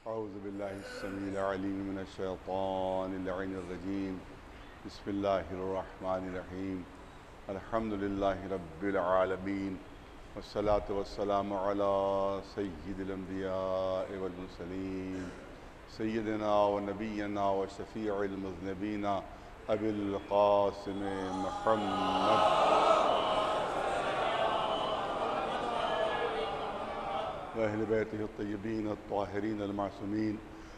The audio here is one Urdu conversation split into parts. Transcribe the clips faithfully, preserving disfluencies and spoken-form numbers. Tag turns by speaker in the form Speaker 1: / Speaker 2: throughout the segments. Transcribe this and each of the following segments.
Speaker 1: اعوذ باللہ السمیع العلیم من الشیطان اللعین الرجیم بسم اللہ الرحمن الرحیم الحمد للہ رب العالمین والصلاة والسلام علی سید الانبیاء والمرسلین سیدنا و نبینا و شفیع المذنبین ابی القاسم محمد وأهل بيته الطيبين الطاهرين المعصومين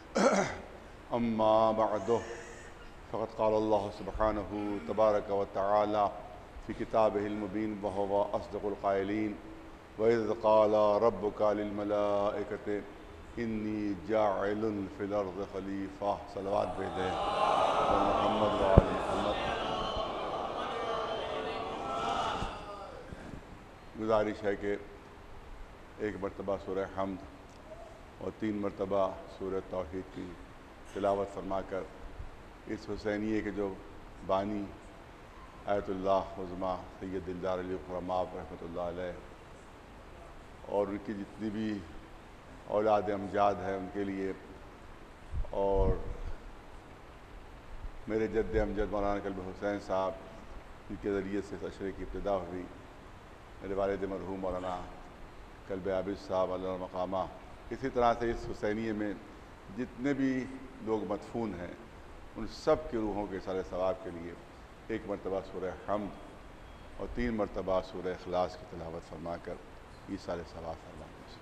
Speaker 1: أما بعد فقد قال الله سبحانه تبارك وتعالى في كتابه المبين وهو أصدق القائلين وإذ قال ربك للملائكة إني جاعل في الأرض خليفة صلوات بيده محمد وآل محمد. گزارش ہے کہ ایک مرتبہ سورہ حمد اور تین مرتبہ سورہ توحید کی تلاوت فرما کر اس حسینیے کے جو بانی آیت اللہ عظمیٰ سید دلدار علی خرماب رحمۃ اللہ علیہ اور ان کی جتنی بھی اولاد امجاد ہے ان کے لیے، اور میرے جد امجد مولانا کلب حسین صاحب ان کے ذریعے سے اشرے کی ابتدا ہوئی، میرے والد مرحوم مولانا کلب عابد صاحب علیہ مقامہ. اسی طرح سے اس حسینیے میں جتنے بھی لوگ مدفون ہیں ان سب کی روحوں کے سارے ثواب کے لیے ایک مرتبہ سورہ حمد اور تین مرتبہ سورہ اخلاص کی تلاوت فرما کر یہ سارے ثواب فرما.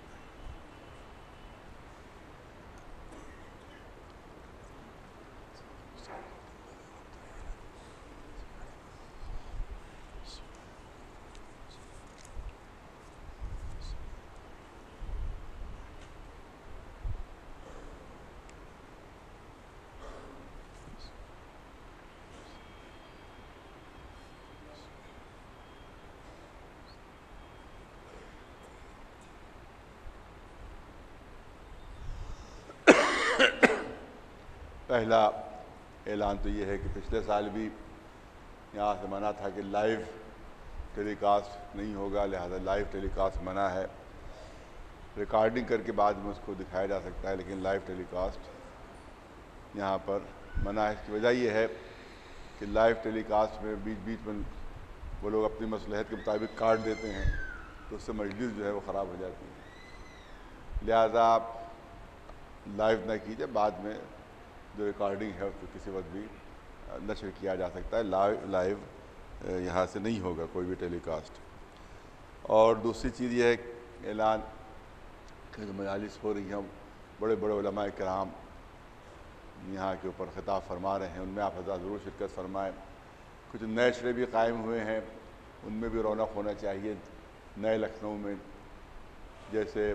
Speaker 1: پہلا اعلان تو یہ ہے کہ پچھلے سال بھی یہاں سے منع تھا کہ لائیو ٹیلی کاسٹ نہیں ہوگا، لہذا لائیو ٹیلی کاسٹ منع ہے. ریکارڈنگ کر کے بعد میں اس کو دکھایا جا سکتا ہے، لیکن لائیو ٹیلی کاسٹ یہاں پر منع ہے. اس کی وجہ یہ ہے کہ لائیو ٹیلی کاسٹ میں بیچ بیچ میں وہ لوگ اپنی مصلحت کے مطابق کاٹ دیتے ہیں تو اس سے مجلس جو ہے وہ خراب ہو جاتی ہے. لہذا آپ لائیو نہ کیجیے، بعد میں جو ریکارڈنگ ہے اس کو کسی وقت بھی نشر کیا جا سکتا ہے. لائیو لائیو یہاں سے نہیں ہوگا کوئی بھی ٹیلی کاسٹ. اور دوسری چیز یہ ہے اعلان کہ جو مجالس ہو رہی ہیں بڑے بڑے علماء کرام یہاں کے اوپر خطاب فرما رہے ہیں، ان میں آپ حضرات ضرور شرکت فرمائیں. کچھ نئے شرے بھی قائم ہوئے ہیں، ان میں بھی رونق ہونا چاہیے. نئے لکھنؤ میں جیسے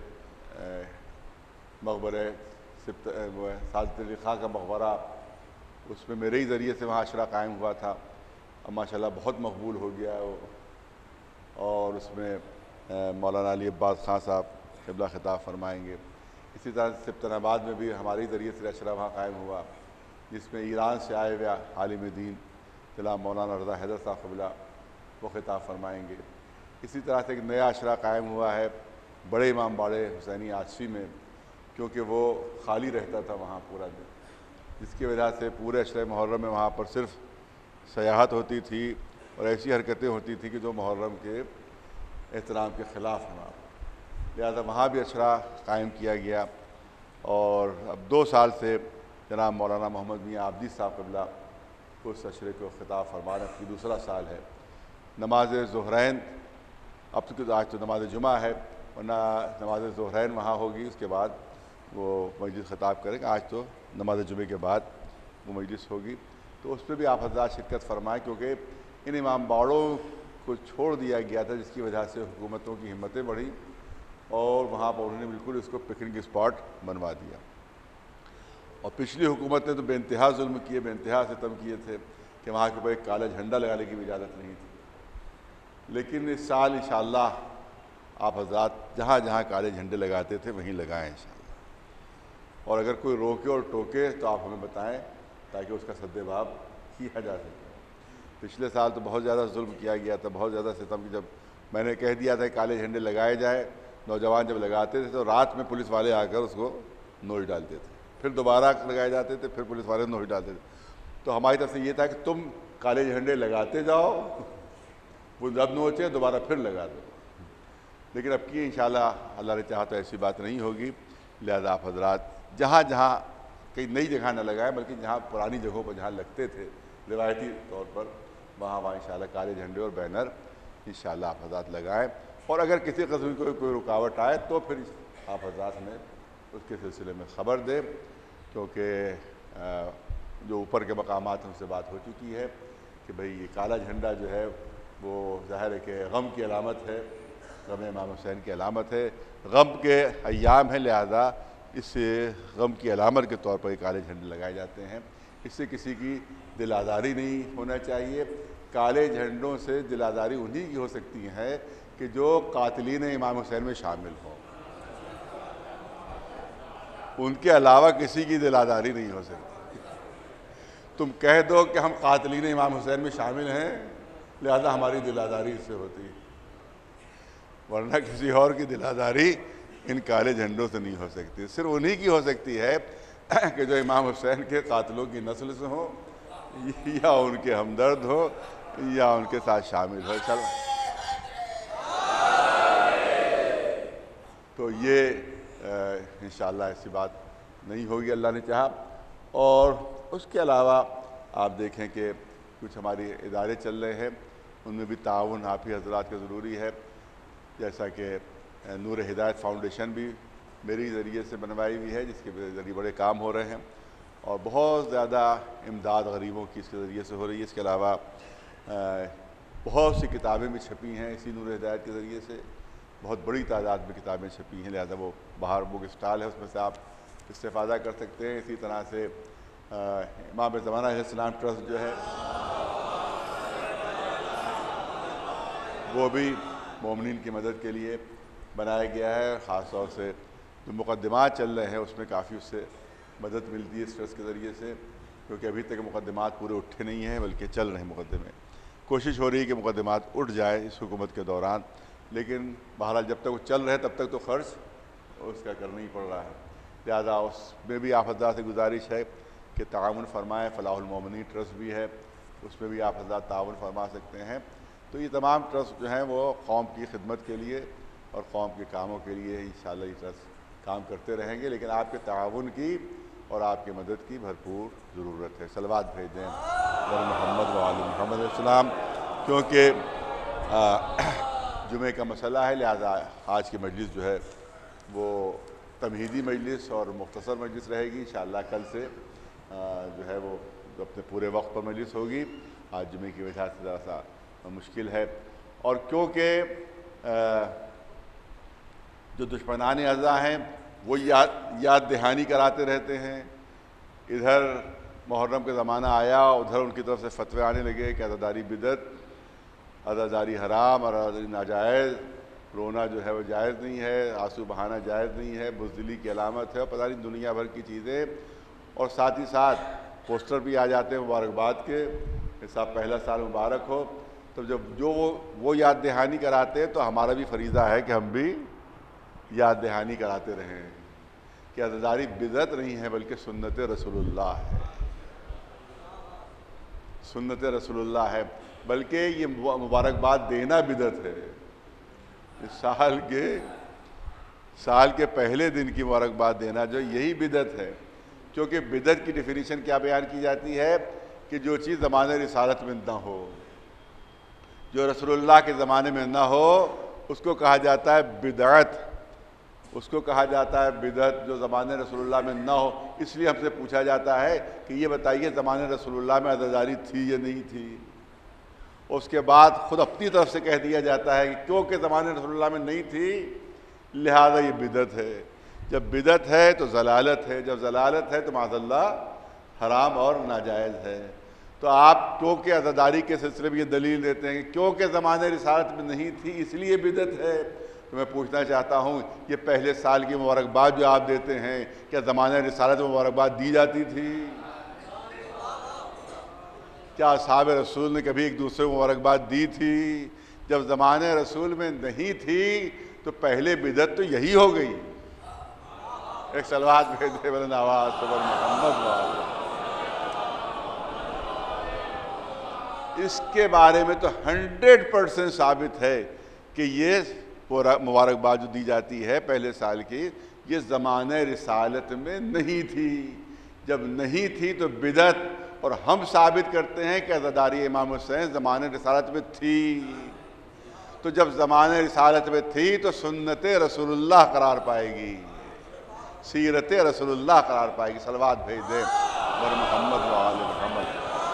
Speaker 1: مقبرہ سعادت علی خاں کا مقبرہ، اس میں میرے ہی ذریعے سے وہاں اشرا قائم ہوا تھا، اب ماشاءاللہ بہت مقبول ہو گیا ہے وہ. اور اس میں مولانا علی عباس خان صاحب قبلہ خطاب فرمائیں گے. اسی طرح سبطن آباد میں بھی ہمارے ذریعے سے اشرا وہاں قائم ہوا، جس میں ایران سے آئے ہوئے عالم دین جناب مولانا رضا حیدر صاحب قبلہ وہ خطاب فرمائیں گے. اسی طرح سے ایک نیا اشرا قائم ہوا ہے بڑے امام باڑے حسینی آصفی میں، کیونکہ وہ خالی رہتا تھا وہاں پورا دن، جس کی وجہ سے پورے اشرے محرم میں وہاں پر صرف سیاحت ہوتی تھی اور ایسی حرکتیں ہوتی تھیں کہ جو محرم کے احترام کے خلاف ہیں وہاں. لہذا وہاں بھی اشرا قائم کیا گیا. اور اب دو سال سے جناب مولانا محمد میاں عابدی صاحب قبلہ اس اشرے کو خطاب فرمانے کی دوسرا سال ہے. نماز ظہرین اب تو آج تو نماز جمعہ ہے، ورنہ نماز ظہرین وہاں ہوگی، اس کے بعد وہ مجلس خطاب کریں گے. آج تو نماز جمعے کے بعد وہ مجلس ہوگی، تو اس پہ بھی آپ حضرات شرکت فرمائیں، کیونکہ ان امام باڑوں کو چھوڑ دیا گیا تھا جس کی وجہ سے حکومتوں کی ہمتیں بڑھی اور وہاں پر انہوں نے بالکل اس کو پکنک اسپاٹ بنوا دیا. اور پچھلی حکومت نے تو بے انتہا ظلم کیے، بے انتہا ستم کیے تھے کہ وہاں کے اوپر ایک کالا جھنڈا لگانے کی بھی اجازت نہیں تھی. لیکن اس سال انشاءاللہ آپ حضرات جہاں جہاں کالے جھنڈے لگاتے تھے وہیں لگائیں انشاءاللہ. اور اگر کوئی روکے اور ٹوکے تو آپ ہمیں بتائیں تاکہ اس کا سد باب کیا جا سکے. پچھلے سال تو بہت زیادہ ظلم کیا گیا تھا، بہت زیادہ ستم. جب میں نے کہہ دیا تھا کہ کالے جھنڈے لگائے جائے، نوجوان جب لگاتے تھے تو رات میں پولیس والے آ کر اس کو نوش ڈالتے تھے، پھر دوبارہ لگائے جاتے تھے، پھر پولیس والے نوش ڈالتے تھے. تو ہماری طرف سے یہ تھا کہ تم کالے جھنڈے لگاتے جاؤ، وہ جب نوچے دوبارہ پھر لگا دو. لیکن اب کی انشاءاللہ اللہ نے چاہا تو ایسی بات نہیں ہوگی. لہذا آپ حضرات جہاں جہاں کئی نئی جگہ نہ لگائیں بلکہ جہاں پرانی جگہوں پر جہاں لگتے تھے روایتی طور پر، وہاں وہاں انشاءاللہ کالے جھنڈے اور بینر انشاءاللہ آپ حضرات لگائیں. اور اگر کسی قسم کی کوئی رکاوٹ آئے تو پھر آپ حضرات نے اس کے سلسلے میں خبر دیں، کیونکہ جو اوپر کے مقامات ان سے بات ہو چکی ہے کہ بھئی یہ کالا جھنڈا جو ہے وہ ظاہر ہے کہ غم کی علامت ہے، غم امام حسین کی علامت ہے، غم کے ایام ہیں، لہذا اس سے غم کی علامت کے طور پر یہ کالے جھنڈے لگائے جاتے ہیں. اس سے کسی کی دل آزاری نہیں ہونا چاہیے. کالے جھنڈوں سے دل آزاری انہی کی ہو سکتی ہے کہ جو قاتلین امام حسین میں شامل ہوں، ان کے علاوہ کسی کی دل آزاری نہیں ہو سکتی. تم کہہ دو کہ ہم قاتلین امام حسین میں شامل ہیں لہذا ہماری دل آزاری اس سے ہوتی ہے، ورنہ کسی اور کی دل آزاری ان کالے جھنڈوں سے نہیں ہو سکتی. صرف انہی کی ہو سکتی ہے کہ جو امام حسین کے قاتلوں کی نسل سے ہوں یا ان کے ہمدرد ہو یا ان کے ساتھ شامل ہو. چلو تو یہ انشاءاللہ ایسی بات نہیں ہوگی اللہ نے چاہا. اور اس کے علاوہ آپ دیکھیں کہ کچھ ہماری ادارے چل رہے ہیں، ان میں بھی تعاون آپ ہی حضرات کا ضروری ہے. جیسا کہ نور ہدایت فاؤنڈیشن بھی میری ذریعے سے بنوائی ہوئی ہے، جس کے ذریعے بڑے کام ہو رہے ہیں اور بہت زیادہ امداد غریبوں کی اس کے ذریعے سے ہو رہی ہے. اس کے علاوہ بہت سی کتابیں بھی چھپی ہیں اسی نور ہدایت کے ذریعے سے، بہت بڑی تعداد میں کتابیں چھپی ہیں. لہذا وہ باہر بک اسٹال ہے، اس میں سے آپ استفادہ کر سکتے ہیں. اسی طرح سے امام زمانہ علیہ السلام ٹرسٹ جو ہے وہ بھی مومنین کی مدد کے لیے بنایا گیا ہے. خاص طور سے جو مقدمات چل رہے ہیں اس میں کافی اس سے مدد ملتی ہے اس ٹرسٹ کے ذریعے سے، کیونکہ ابھی تک مقدمات پورے اٹھے نہیں ہیں بلکہ چل رہے ہیں مقدمے. کوشش ہو رہی ہے کہ مقدمات اٹھ جائے اس حکومت کے دوران، لیکن بہرحال جب تک وہ چل رہے تب تک تو خرچ اس کا کرنا ہی پڑ رہا ہے. لہٰذا اس میں بھی آپ حضرات سے گزارش ہے کہ تعاون فرمائیں. فلاح المومنین ٹرسٹ بھی ہے، اس میں بھی آپ حضرات تعاون فرما سکتے ہیں. تو یہ تمام ٹرسٹ جو ہیں وہ قوم کی خدمت کے لیے اور قوم کے کاموں کے لیے انشاءاللہ یہ ٹرسٹ کام کرتے رہیں گے، لیکن آپ کے تعاون کی اور آپ کی مدد کی بھرپور ضرورت ہے. صلوات بھیجیں محمد و آل محمد علیہ السلام، کیونکہ جمعہ کا مسئلہ ہے. لہذا آج کی مجلس جو ہے وہ تمہیدی مجلس اور مختصر مجلس رہے گی. انشاءاللہ کل سے جو ہے وہ اپنے پورے وقت پر مجلس ہوگی. آج جمعے کی وجہ سے ذرا سا مشکل ہے، اور کیونکہ جو دشمنان اعضاء ہیں وہ یاد یاد دہانی کراتے رہتے ہیں. ادھر محرم کا زمانہ آیا، ادھر ان کی طرف سے فتوے آنے لگے کہ عزاداری بدعت، عزاداری حرام اور عزاداری ناجائز، رونا جو ہے وہ جائز نہیں ہے، آنسو بہانا جائز نہیں ہے، بزدلی کی علامت ہے، اور پتہ نہیں دنیا بھر کی چیزیں. اور ساتھ ہی ساتھ پوسٹر بھی آ جاتے ہیں مبارکباد کے، اس کا پہلا سال مبارک ہو. تو جب جو وہ وہ یاد دہانی کراتے ہیں تو ہمارا بھی فریضہ ہے کہ ہم بھی یاد دہانی کراتے رہیں کہ عزاداری بدعت نہیں ہے بلکہ سنت رسول اللہ ہے. سنت رسول اللہ ہے، بلکہ یہ مبارکباد دینا بدعت ہے. اس سال کے سال کے پہلے دن کی مبارکباد دینا جو یہی بدعت ہے. کیونکہ بدعت کی ڈیفینیشن کیا بیان کی جاتی ہے کہ جو چیز زمانے رسالت میں نہ ہو، جو رسول اللہ کے زمانے میں نہ ہو اس کو کہا جاتا ہے بدعت. اس کو کہا جاتا ہے بدعت جو زمانے رسول اللہ میں نہ ہو. اس لیے ہم سے پوچھا جاتا ہے کہ یہ بتائیے زمانے رسول اللہ میں عزاداری تھی یا نہیں تھی. اس کے بعد خود اپنی طرف سے کہہ دیا جاتا ہے کہ کیونکہ زمانے رسول اللہ میں نہیں تھی لہذا یہ بدعت ہے. جب بدعت ہے تو ضلالت ہے، جب ضلالت ہے تو معاذ اللہ حرام اور ناجائز ہے. تو آپ کیونکہ عزاداری کے سلسلے میں یہ دلیل دیتے ہیں کہ کیونکہ زمانے رسالت میں نہیں تھی اس لیے بدعت ہے. تو میں پوچھنا چاہتا ہوں یہ پہلے سال کی مبارکباد جو آپ دیتے ہیں کیا زمانہ رسالت میں مبارکباد دی جاتی تھی؟ کیا اصحاب رسول نے کبھی ایک دوسرے کو مبارکباد دی تھی؟ جب زمانے رسول میں نہیں تھی تو پہلے بدعت تو یہی ہو گئی. ایک صلوات بھیج دے بلند آواز سے بر محمد وآلہ۔ اس کے بارے میں تو ہنڈریڈ پرسنٹ ثابت ہے کہ یہ مبارکباد جو دی جاتی ہے پہلے سال کی، یہ زمانہ رسالت میں نہیں تھی۔ جب نہیں تھی تو بدعت، اور ہم ثابت کرتے ہیں کہ عزاداری امام حسین زمانہ رسالت میں تھی۔ تو جب زمانہ رسالت میں تھی تو سنت رسول اللہ قرار پائے گی، سیرت رسول اللہ قرار پائے گی۔ صلوات بھیج دیں بر محمد وآل محمد۔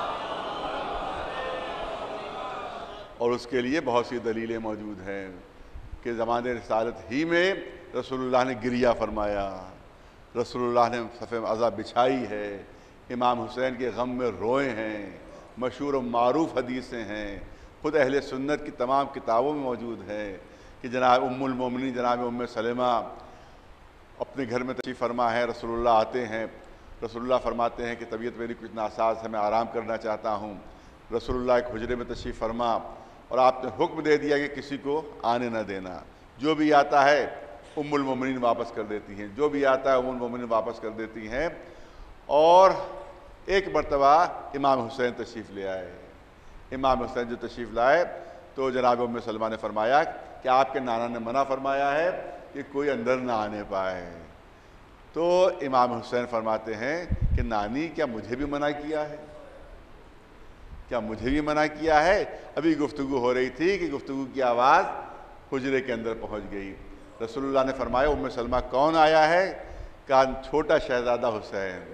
Speaker 1: اور اس کے لیے بہت سی دلیلیں موجود ہیں کہ زمانہ رسالت ہی میں رسول اللہ نے گریہ فرمایا، رسول اللہ نے صف عزا بچھائی ہے، امام حسین کے غم میں روئے ہیں، مشہور و معروف حدیثیں ہیں، خود اہل سنت کی تمام کتابوں میں موجود ہے کہ جناب ام المومنین جناب ام سلمہ اپنے گھر میں تشریف فرما ہے، رسول اللہ آتے ہیں، رسول اللہ فرماتے ہیں کہ طبیعت میری کچھ ناساز ہے، میں آرام کرنا چاہتا ہوں۔ رسول اللہ ایک حجرے میں تشریف فرما اور آپ نے حکم دے دیا کہ کسی کو آنے نہ دینا، جو بھی آتا ہے ام المومنین واپس کر دیتی ہیں، جو بھی آتا ہے ام المومنین واپس کر دیتی ہیں۔ اور ایک مرتبہ امام حسین تشریف لے آئے، امام حسین جو تشریف لائے تو جناب ام سلمہ نے فرمایا کہ آپ کے نانا نے منع فرمایا ہے کہ کوئی اندر نہ آنے پائے۔ تو امام حسین فرماتے ہیں کہ نانی کیا مجھے بھی منع کیا ہے؟ کیا مجھے بھی منع کیا ہے؟ ابھی گفتگو ہو رہی تھی کہ گفتگو کی آواز حجرے کے اندر پہنچ گئی۔ رسول اللہ نے فرمایا ام سلمہ کون آیا ہے؟ کہا چھوٹا شہزادہ حسین۔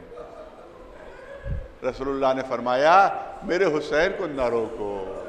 Speaker 1: رسول اللہ نے فرمایا میرے حسین کو نہ روکو،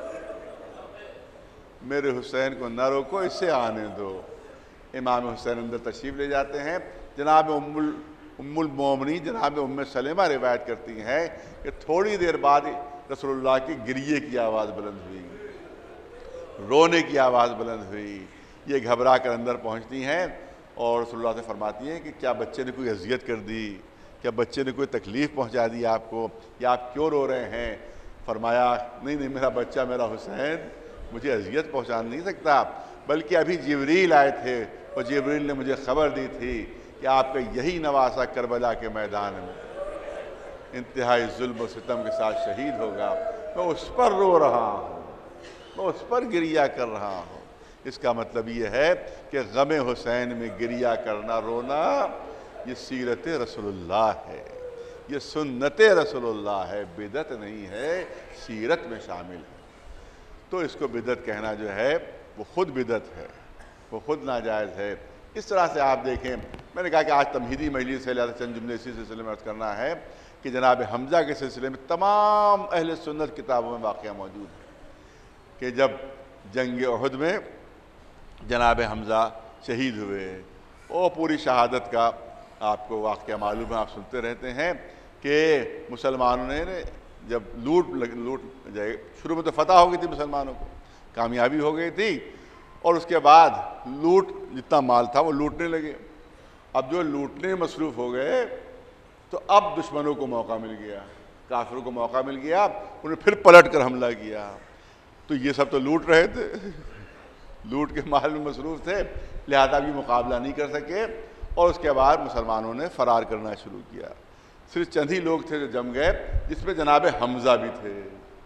Speaker 1: میرے حسین کو نہ روکو، اسے آنے دو۔ امام حسین اندر تشریف لے جاتے ہیں۔ جناب ام ام المومنین جناب ام سلمہ روایت کرتی ہیں کہ تھوڑی دیر بعد رسول اللہ کی گریے کی آواز بلند ہوئی، رونے کی آواز بلند ہوئی۔ یہ گھبرا کر اندر پہنچتی ہیں اور رسول اللہ سے فرماتی ہیں کہ کیا بچے نے کوئی اذیت کر دی؟ کیا بچے نے کوئی تکلیف پہنچا دی آپ کو؟ یا آپ کیوں رو رہے ہیں؟ فرمایا نہیں نہیں میرا بچہ میرا حسین مجھے اذیت پہنچا نہیں سکتا، بلکہ ابھی جبریل آئے تھے اور جبریل نے مجھے خبر دی تھی کہ آپ کا یہی نواسہ کربلا کے میدان میں انتہائی ظلم و ستم کے ساتھ شہید ہوگا، میں اس پر رو رہا ہوں، میں اس پر گریہ کر رہا ہوں۔ اس کا مطلب یہ ہے کہ غم حسین میں گریہ کرنا رونا یہ سیرت رسول اللہ ہے، یہ سنت رسول اللہ ہے، بدعت نہیں ہے، سیرت میں شامل ہے۔ تو اس کو بدعت کہنا جو ہے وہ خود بدعت ہے، وہ خود ناجائز ہے۔ اس طرح سے آپ دیکھیں، میں نے کہا کہ آج تمہیدی مجلس سے لہذا چند جملے اسی سلسلے میں عرض کرنا ہے کہ جناب حمزہ کے سلسلے میں تمام اہل سنت کتابوں میں واقعہ موجود ہے کہ جب جنگ احد میں جناب حمزہ شہید ہوئے، وہ پوری شہادت کا آپ کو واقعہ معلوم ہے، آپ سنتے رہتے ہیں کہ مسلمانوں نے جب لوٹ لوٹ جائے، شروع میں تو فتح ہو گئی تھی مسلمانوں کو، کامیابی ہو گئی تھی، اور اس کے بعد لوٹ جتنا مال تھا وہ لوٹنے لگے۔ اب جو لوٹنے میں مصروف ہو گئے تو اب دشمنوں کو موقع مل گیا، کافروں کو موقع مل گیا، انہیں پھر پلٹ کر حملہ کیا۔ تو یہ سب تو لوٹ رہے تھے، لوٹ کے مال میں مصروف تھے، لہذا بھی مقابلہ نہیں کر سکے، اور اس کے بعد مسلمانوں نے فرار کرنا شروع کیا۔ صرف چند ہی لوگ تھے جو جم گئے، جس میں جناب حمزہ بھی تھے۔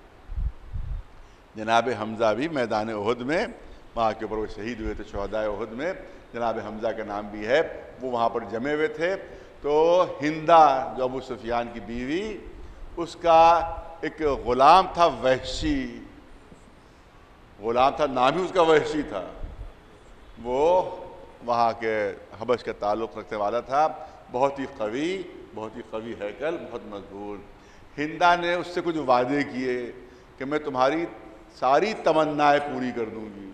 Speaker 1: جناب حمزہ بھی میدان احد میں وہاں کے اوپر وہ شہید ہوئے تھے، شہداء احد میں جناب حمزہ کا نام بھی ہے، وہ وہاں پر جمے ہوئے تھے۔ تو ہندہ جو ابو سفیان کی بیوی، اس کا ایک غلام تھا وحشی، غلام تھا، نام ہی اس کا وحشی تھا، وہ وہاں کے حبش کا تعلق رکھنے والا تھا، بہت ہی قوی، بہت ہی قوی ہیکل، بہت مضبوط۔ ہندہ نے اس سے کچھ وعدے کیے کہ میں تمہاری ساری تمنائیں پوری کر دوں گی،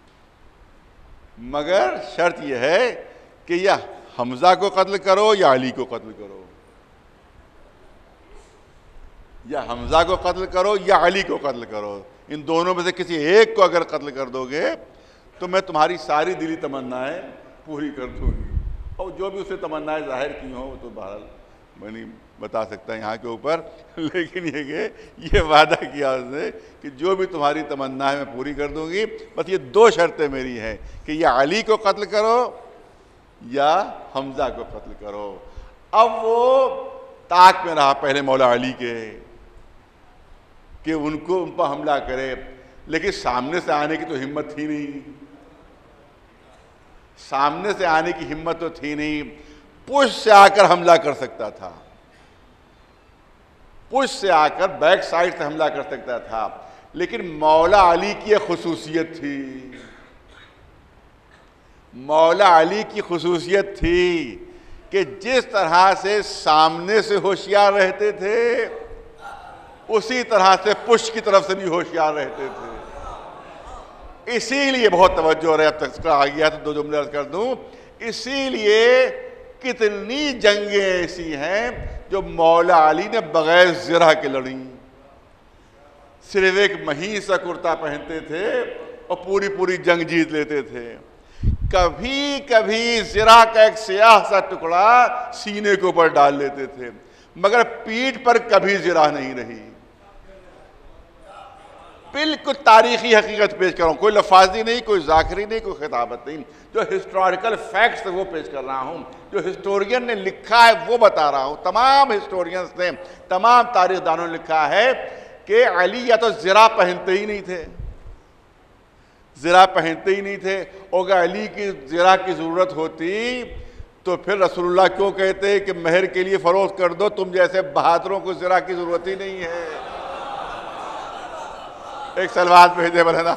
Speaker 1: مگر شرط یہ ہے کہ یا حمزہ کو قتل کرو یا علی کو قتل کرو، یا حمزہ کو قتل کرو یا علی کو قتل کرو، ان دونوں میں سے کسی ایک کو اگر قتل کر دو گے تو میں تمہاری ساری دلی تمنائیں پوری کر دوں گی۔ اور جو بھی اسے تمنائیں ظاہر کی ہوں وہ تو بہرحال میں نہیں بتا سکتا یہاں کے اوپر، لیکن یہ کہ یہ وعدہ کیا اس نے کہ جو بھی تمہاری تمنائیں میں پوری کر دوں گی، بس یہ دو شرطیں میری ہیں کہ یا علی کو قتل کرو یا حمزہ کو قتل کرو۔ اب وہ طاق میں رہا پہلے مولا علی کے کہ ان کو ان پر حملہ کرے، لیکن سامنے سے آنے کی تو ہمت تھی نہیں، سامنے سے آنے کی ہمت تو تھی نہیں، پشت سے آ کر حملہ کر سکتا تھا، پشت سے آ کر بیک سائڈ سے حملہ کر سکتا تھا، لیکن مولا علی کی ایک خصوصیت تھی، مولا علی کی خصوصیت تھی کہ جس طرح سے سامنے سے ہوشیار رہتے تھے اسی طرح سے پشت کی طرف سے بھی ہوشیار رہتے تھے۔ اسی لیے بہت توجہ رہے، اب تک آ گیا تو دو جملے عرض کر دوں، اسی لیے کتنی جنگیں ایسی ہیں جو مولا علی نے بغیر زرہ کے لڑیں، صرف ایک مہین سا کرتا پہنتے تھے اور پوری پوری جنگ جیت لیتے تھے۔ کبھی کبھی زرہ کا ایک سیاہ سا ٹکڑا سینے کے اوپر ڈال لیتے تھے، مگر پیٹھ پر کبھی زرہ نہیں رہی۔ بالکل تاریخی حقیقت پیش کر رہا ہوں، کوئی لفاظی نہیں، کوئی ذاکری نہیں، کوئی خطابت نہیں، جو ہسٹوریکل فیکٹس وہ پیش کر رہا ہوں، جو ہسٹورین نے لکھا ہے وہ بتا رہا ہوں۔ تمام ہسٹورینز نے، تمام تاریخ دانوں نے لکھا ہے کہ علی یا تو زرہ پہنتے ہی نہیں تھے، زرہ پہنتے ہی نہیں تھے، اور اگر علی کی زرہ کی ضرورت ہوتی تو پھر رسول اللہ کیوں کہتے کہ مہر کے لیے فروخت کر دو، تم جیسے بہادروں کو زرہ کی ضرورت ہی نہیں ہے۔ ایک سلوات بھیجے بلنا۔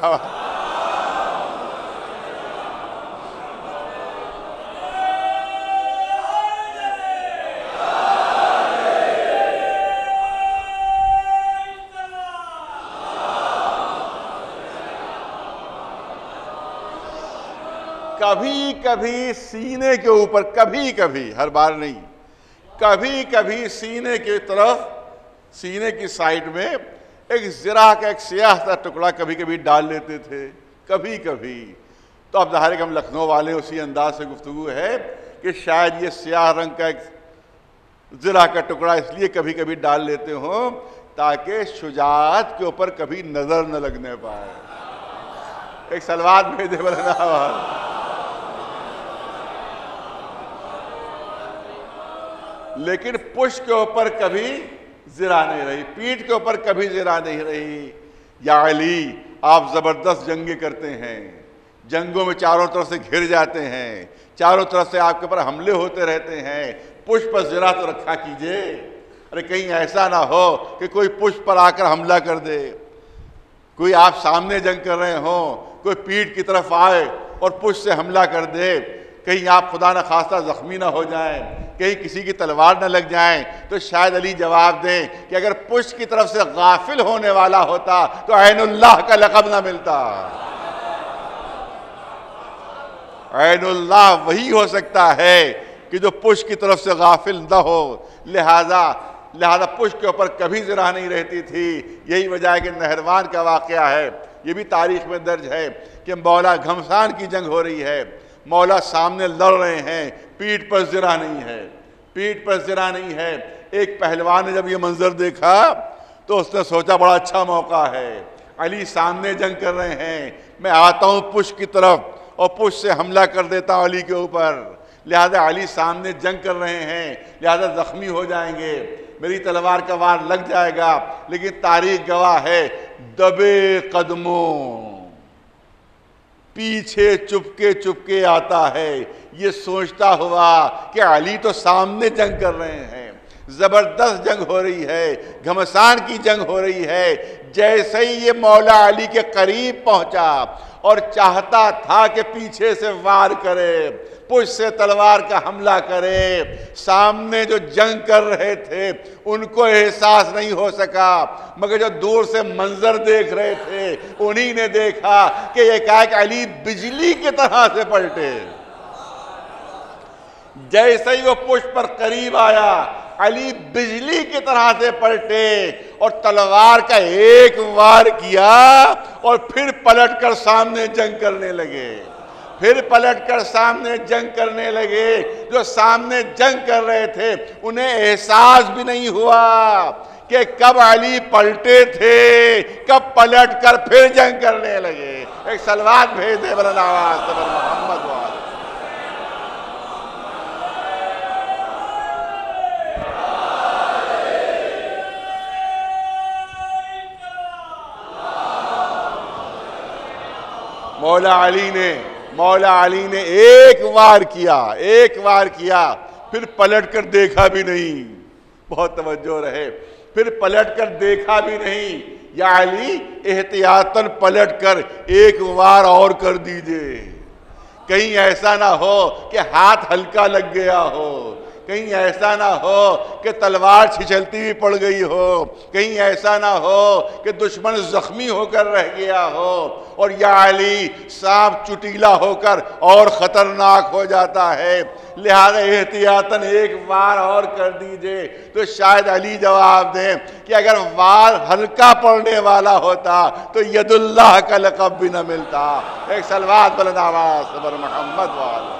Speaker 1: کبھی کبھی سینے کے اوپر، کبھی کبھی، ہر بار نہیں، کبھی کبھی سینے کی طرف، سینے کی سائڈ میں ایک زرہ کا ایک سیاہ سا ٹکڑا کبھی کبھی ڈال لیتے تھے، کبھی کبھی۔ تو اب ظاہر ہے کہ ہم لکھنؤ والے اسی انداز سے گفتگو ہے کہ شاید یہ سیاہ رنگ کا ایک زرہ کا ٹکڑا اس لیے کبھی کبھی ڈال لیتے ہوں تاکہ شجاعت کے اوپر کبھی نظر نہ لگنے پائے۔ ایک سلوات بھیجے بلنا۔ لیکن پشت کے اوپر کبھی زرہ نہیں رہی، پیٹھ کے اوپر کبھی زرہ نہیں رہی۔ یا علی، آپ زبردست جنگیں کرتے ہیں، جنگوں میں چاروں طرف سے گھر جاتے ہیں، چاروں طرف سے آپ کے اوپر حملے ہوتے رہتے ہیں، پشت پر زرہ تو رکھا کیجئے، ارے کہیں ایسا نہ ہو کہ کوئی پشت پر آ کر حملہ کر دے، کوئی آپ سامنے جنگ کر رہے ہوں، کوئی پیٹھ کی طرف آئے اور پشت سے حملہ کر دے، کہیں آپ خدا نہ خواستہ زخمی نہ ہو جائیں، کہیں کسی کی تلوار نہ لگ جائیں۔ تو شاید علی جواب دیں کہ اگر پشت کی طرف سے غافل ہونے والا ہوتا تو عین اللہ کا لقب نہ ملتا۔ عین اللہ وہی ہو سکتا ہے کہ جو پشت کی طرف سے غافل نہ ہو، لہذا لہذا پشت کے اوپر کبھی زرہ نہیں رہتی تھی۔ یہی وجہ ہے کہ نہروان کا واقعہ ہے، یہ بھی تاریخ میں درج ہے کہ مولا گھمسان کی جنگ ہو رہی ہے، مولا سامنے لڑ رہے ہیں، پیٹھ پر زرہ نہیں ہے، پیٹھ پر زرہ نہیں ہے۔ ایک پہلوان نے جب یہ منظر دیکھا تو اس نے سوچا بڑا اچھا موقع ہے، علی سامنے جنگ کر رہے ہیں، میں آتا ہوں پشت کی طرف اور پشت سے حملہ کر دیتا ہوں علی کے اوپر، لہذا علی سامنے جنگ کر رہے ہیں، لہذا زخمی ہو جائیں گے، میری تلوار کا وار لگ جائے گا۔ لیکن تاریخ گواہ ہے دبے قدموں پیچھے چپکے چپکے آتا ہے، یہ سوچتا ہوا کہ علی تو سامنے جنگ کر رہے ہیں، زبردست جنگ ہو رہی ہے، گھمسان کی جنگ ہو رہی ہے۔ جیسے ہی یہ مولا علی کے قریب پہنچا اور چاہتا تھا کہ پیچھے سے وار کرے، پشت سے تلوار کا حملہ کرے، سامنے جو جنگ کر رہے تھے ان کو احساس نہیں ہو سکا، مگر جو دور سے منظر دیکھ رہے تھے انہی نے دیکھا کہ یہ کہا کہ علی بجلی کی طرح سے پلٹے۔ جیسے ہی وہ پشت پر قریب آیا، علی بجلی کی طرح سے پلٹے اور تلوار کا ایک وار کیا اور پھر پلٹ کر سامنے جنگ کرنے لگے، پھر پلٹ کر سامنے جنگ کرنے لگے۔ جو سامنے جنگ کر رہے تھے انہیں احساس بھی نہیں ہوا کہ کب علی پلٹے تھے، کب پلٹ کر پھر جنگ کرنے لگے۔ ایک سلوات بھیج دے بلند آواز سے محمد وعلى مولا علی نے مولا علی نے ایک وار کیا ایک وار کیا پھر پلٹ کر دیکھا بھی نہیں. بہت توجہ رہے. پھر پلٹ کر دیکھا بھی نہیں. یا علی احتیاطاً پلٹ کر ایک وار اور کر دیجئے, کہیں ایسا نہ ہو کہ ہاتھ ہلکا لگ گیا ہو, کہیں ایسا نہ ہو کہ تلوار چھچلتی ہوئی پڑ گئی ہو, کہیں ایسا نہ ہو کہ دشمن زخمی ہو کر رہ گیا ہو اور یا علی سانپ چٹیلا ہو کر اور خطرناک ہو جاتا ہے, لہذا احتیاطاً ایک وار اور کر دیجئے. تو شاید علی جواب دیں کہ اگر وار ہلکا پڑنے والا ہوتا تو ید اللہ کا لقب بھی نہ ملتا. ایک صلوات بلند آواز صبر محمد والا.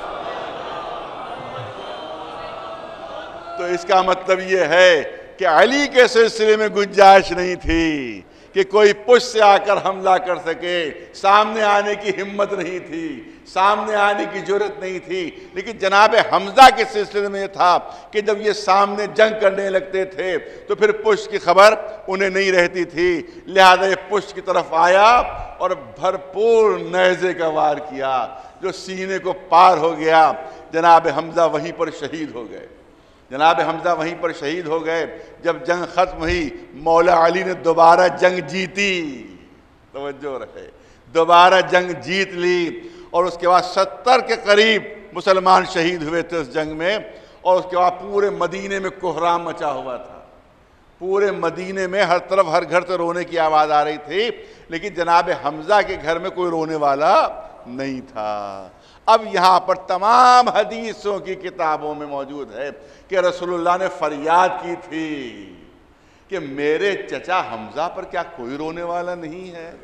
Speaker 1: تو اس کا مطلب یہ ہے کہ علی کے سلسلے میں گنجائش نہیں تھی کہ کوئی پشت سے آ کر حملہ کر سکے, سامنے آنے کی ہمت نہیں تھی, سامنے آنے کی جرت نہیں تھی. لیکن جناب حمزہ کے سلسلے میں یہ تھا کہ جب یہ سامنے جنگ کرنے لگتے تھے تو پھر پشت کی خبر انہیں نہیں رہتی تھی, لہذا یہ پشت کی طرف آیا اور بھرپور نیزے کا وار کیا جو سینے کو پار ہو گیا. جناب حمزہ وہیں پر شہید ہو گئے. جناب حمزہ وہیں پر شہید ہو گئے. جب جنگ ختم ہوئی مولا علی نے دوبارہ جنگ جیتی. توجہ رہے, دوبارہ جنگ جیت لی اور اس کے بعد ستر کے قریب مسلمان شہید ہوئے تھے اس جنگ میں. اور اس کے بعد پورے مدینے میں کوہرام مچا ہوا تھا. پورے مدینے میں ہر طرف ہر گھر سے رونے کی آواز آ رہی تھی, لیکن جناب حمزہ کے گھر میں کوئی رونے والا نہیں تھا. اب یہاں پر تمام حدیثوں کی کتابوں میں موجود ہے کہ رسول اللہ نے فریاد کی تھی کہ میرے چچا حمزہ پر کیا کوئی رونے والا نہیں ہے,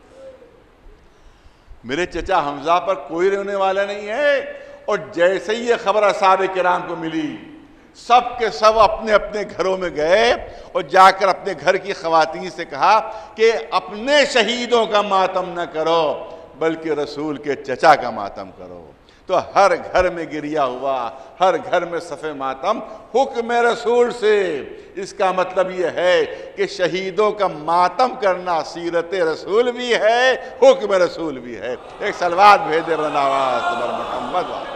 Speaker 1: میرے چچا حمزہ پر کوئی رونے والا نہیں ہے. اور جیسے ہی یہ خبر اصحاب کرام کو ملی, سب کے سب اپنے اپنے گھروں میں گئے اور جا کر اپنے گھر کی خواتین سے کہا کہ اپنے شہیدوں کا ماتم نہ کرو بلکہ رسول کے چچا کا ماتم کرو. تو ہر گھر میں گریا ہوا, ہر گھر میں صف ماتم, حکم رسول سے. اس کا مطلب یہ ہے کہ شہیدوں کا ماتم کرنا سیرت رسول بھی ہے, حکم رسول بھی ہے. ایک صلوات بھیجے بلند آواز صبر محمد والا.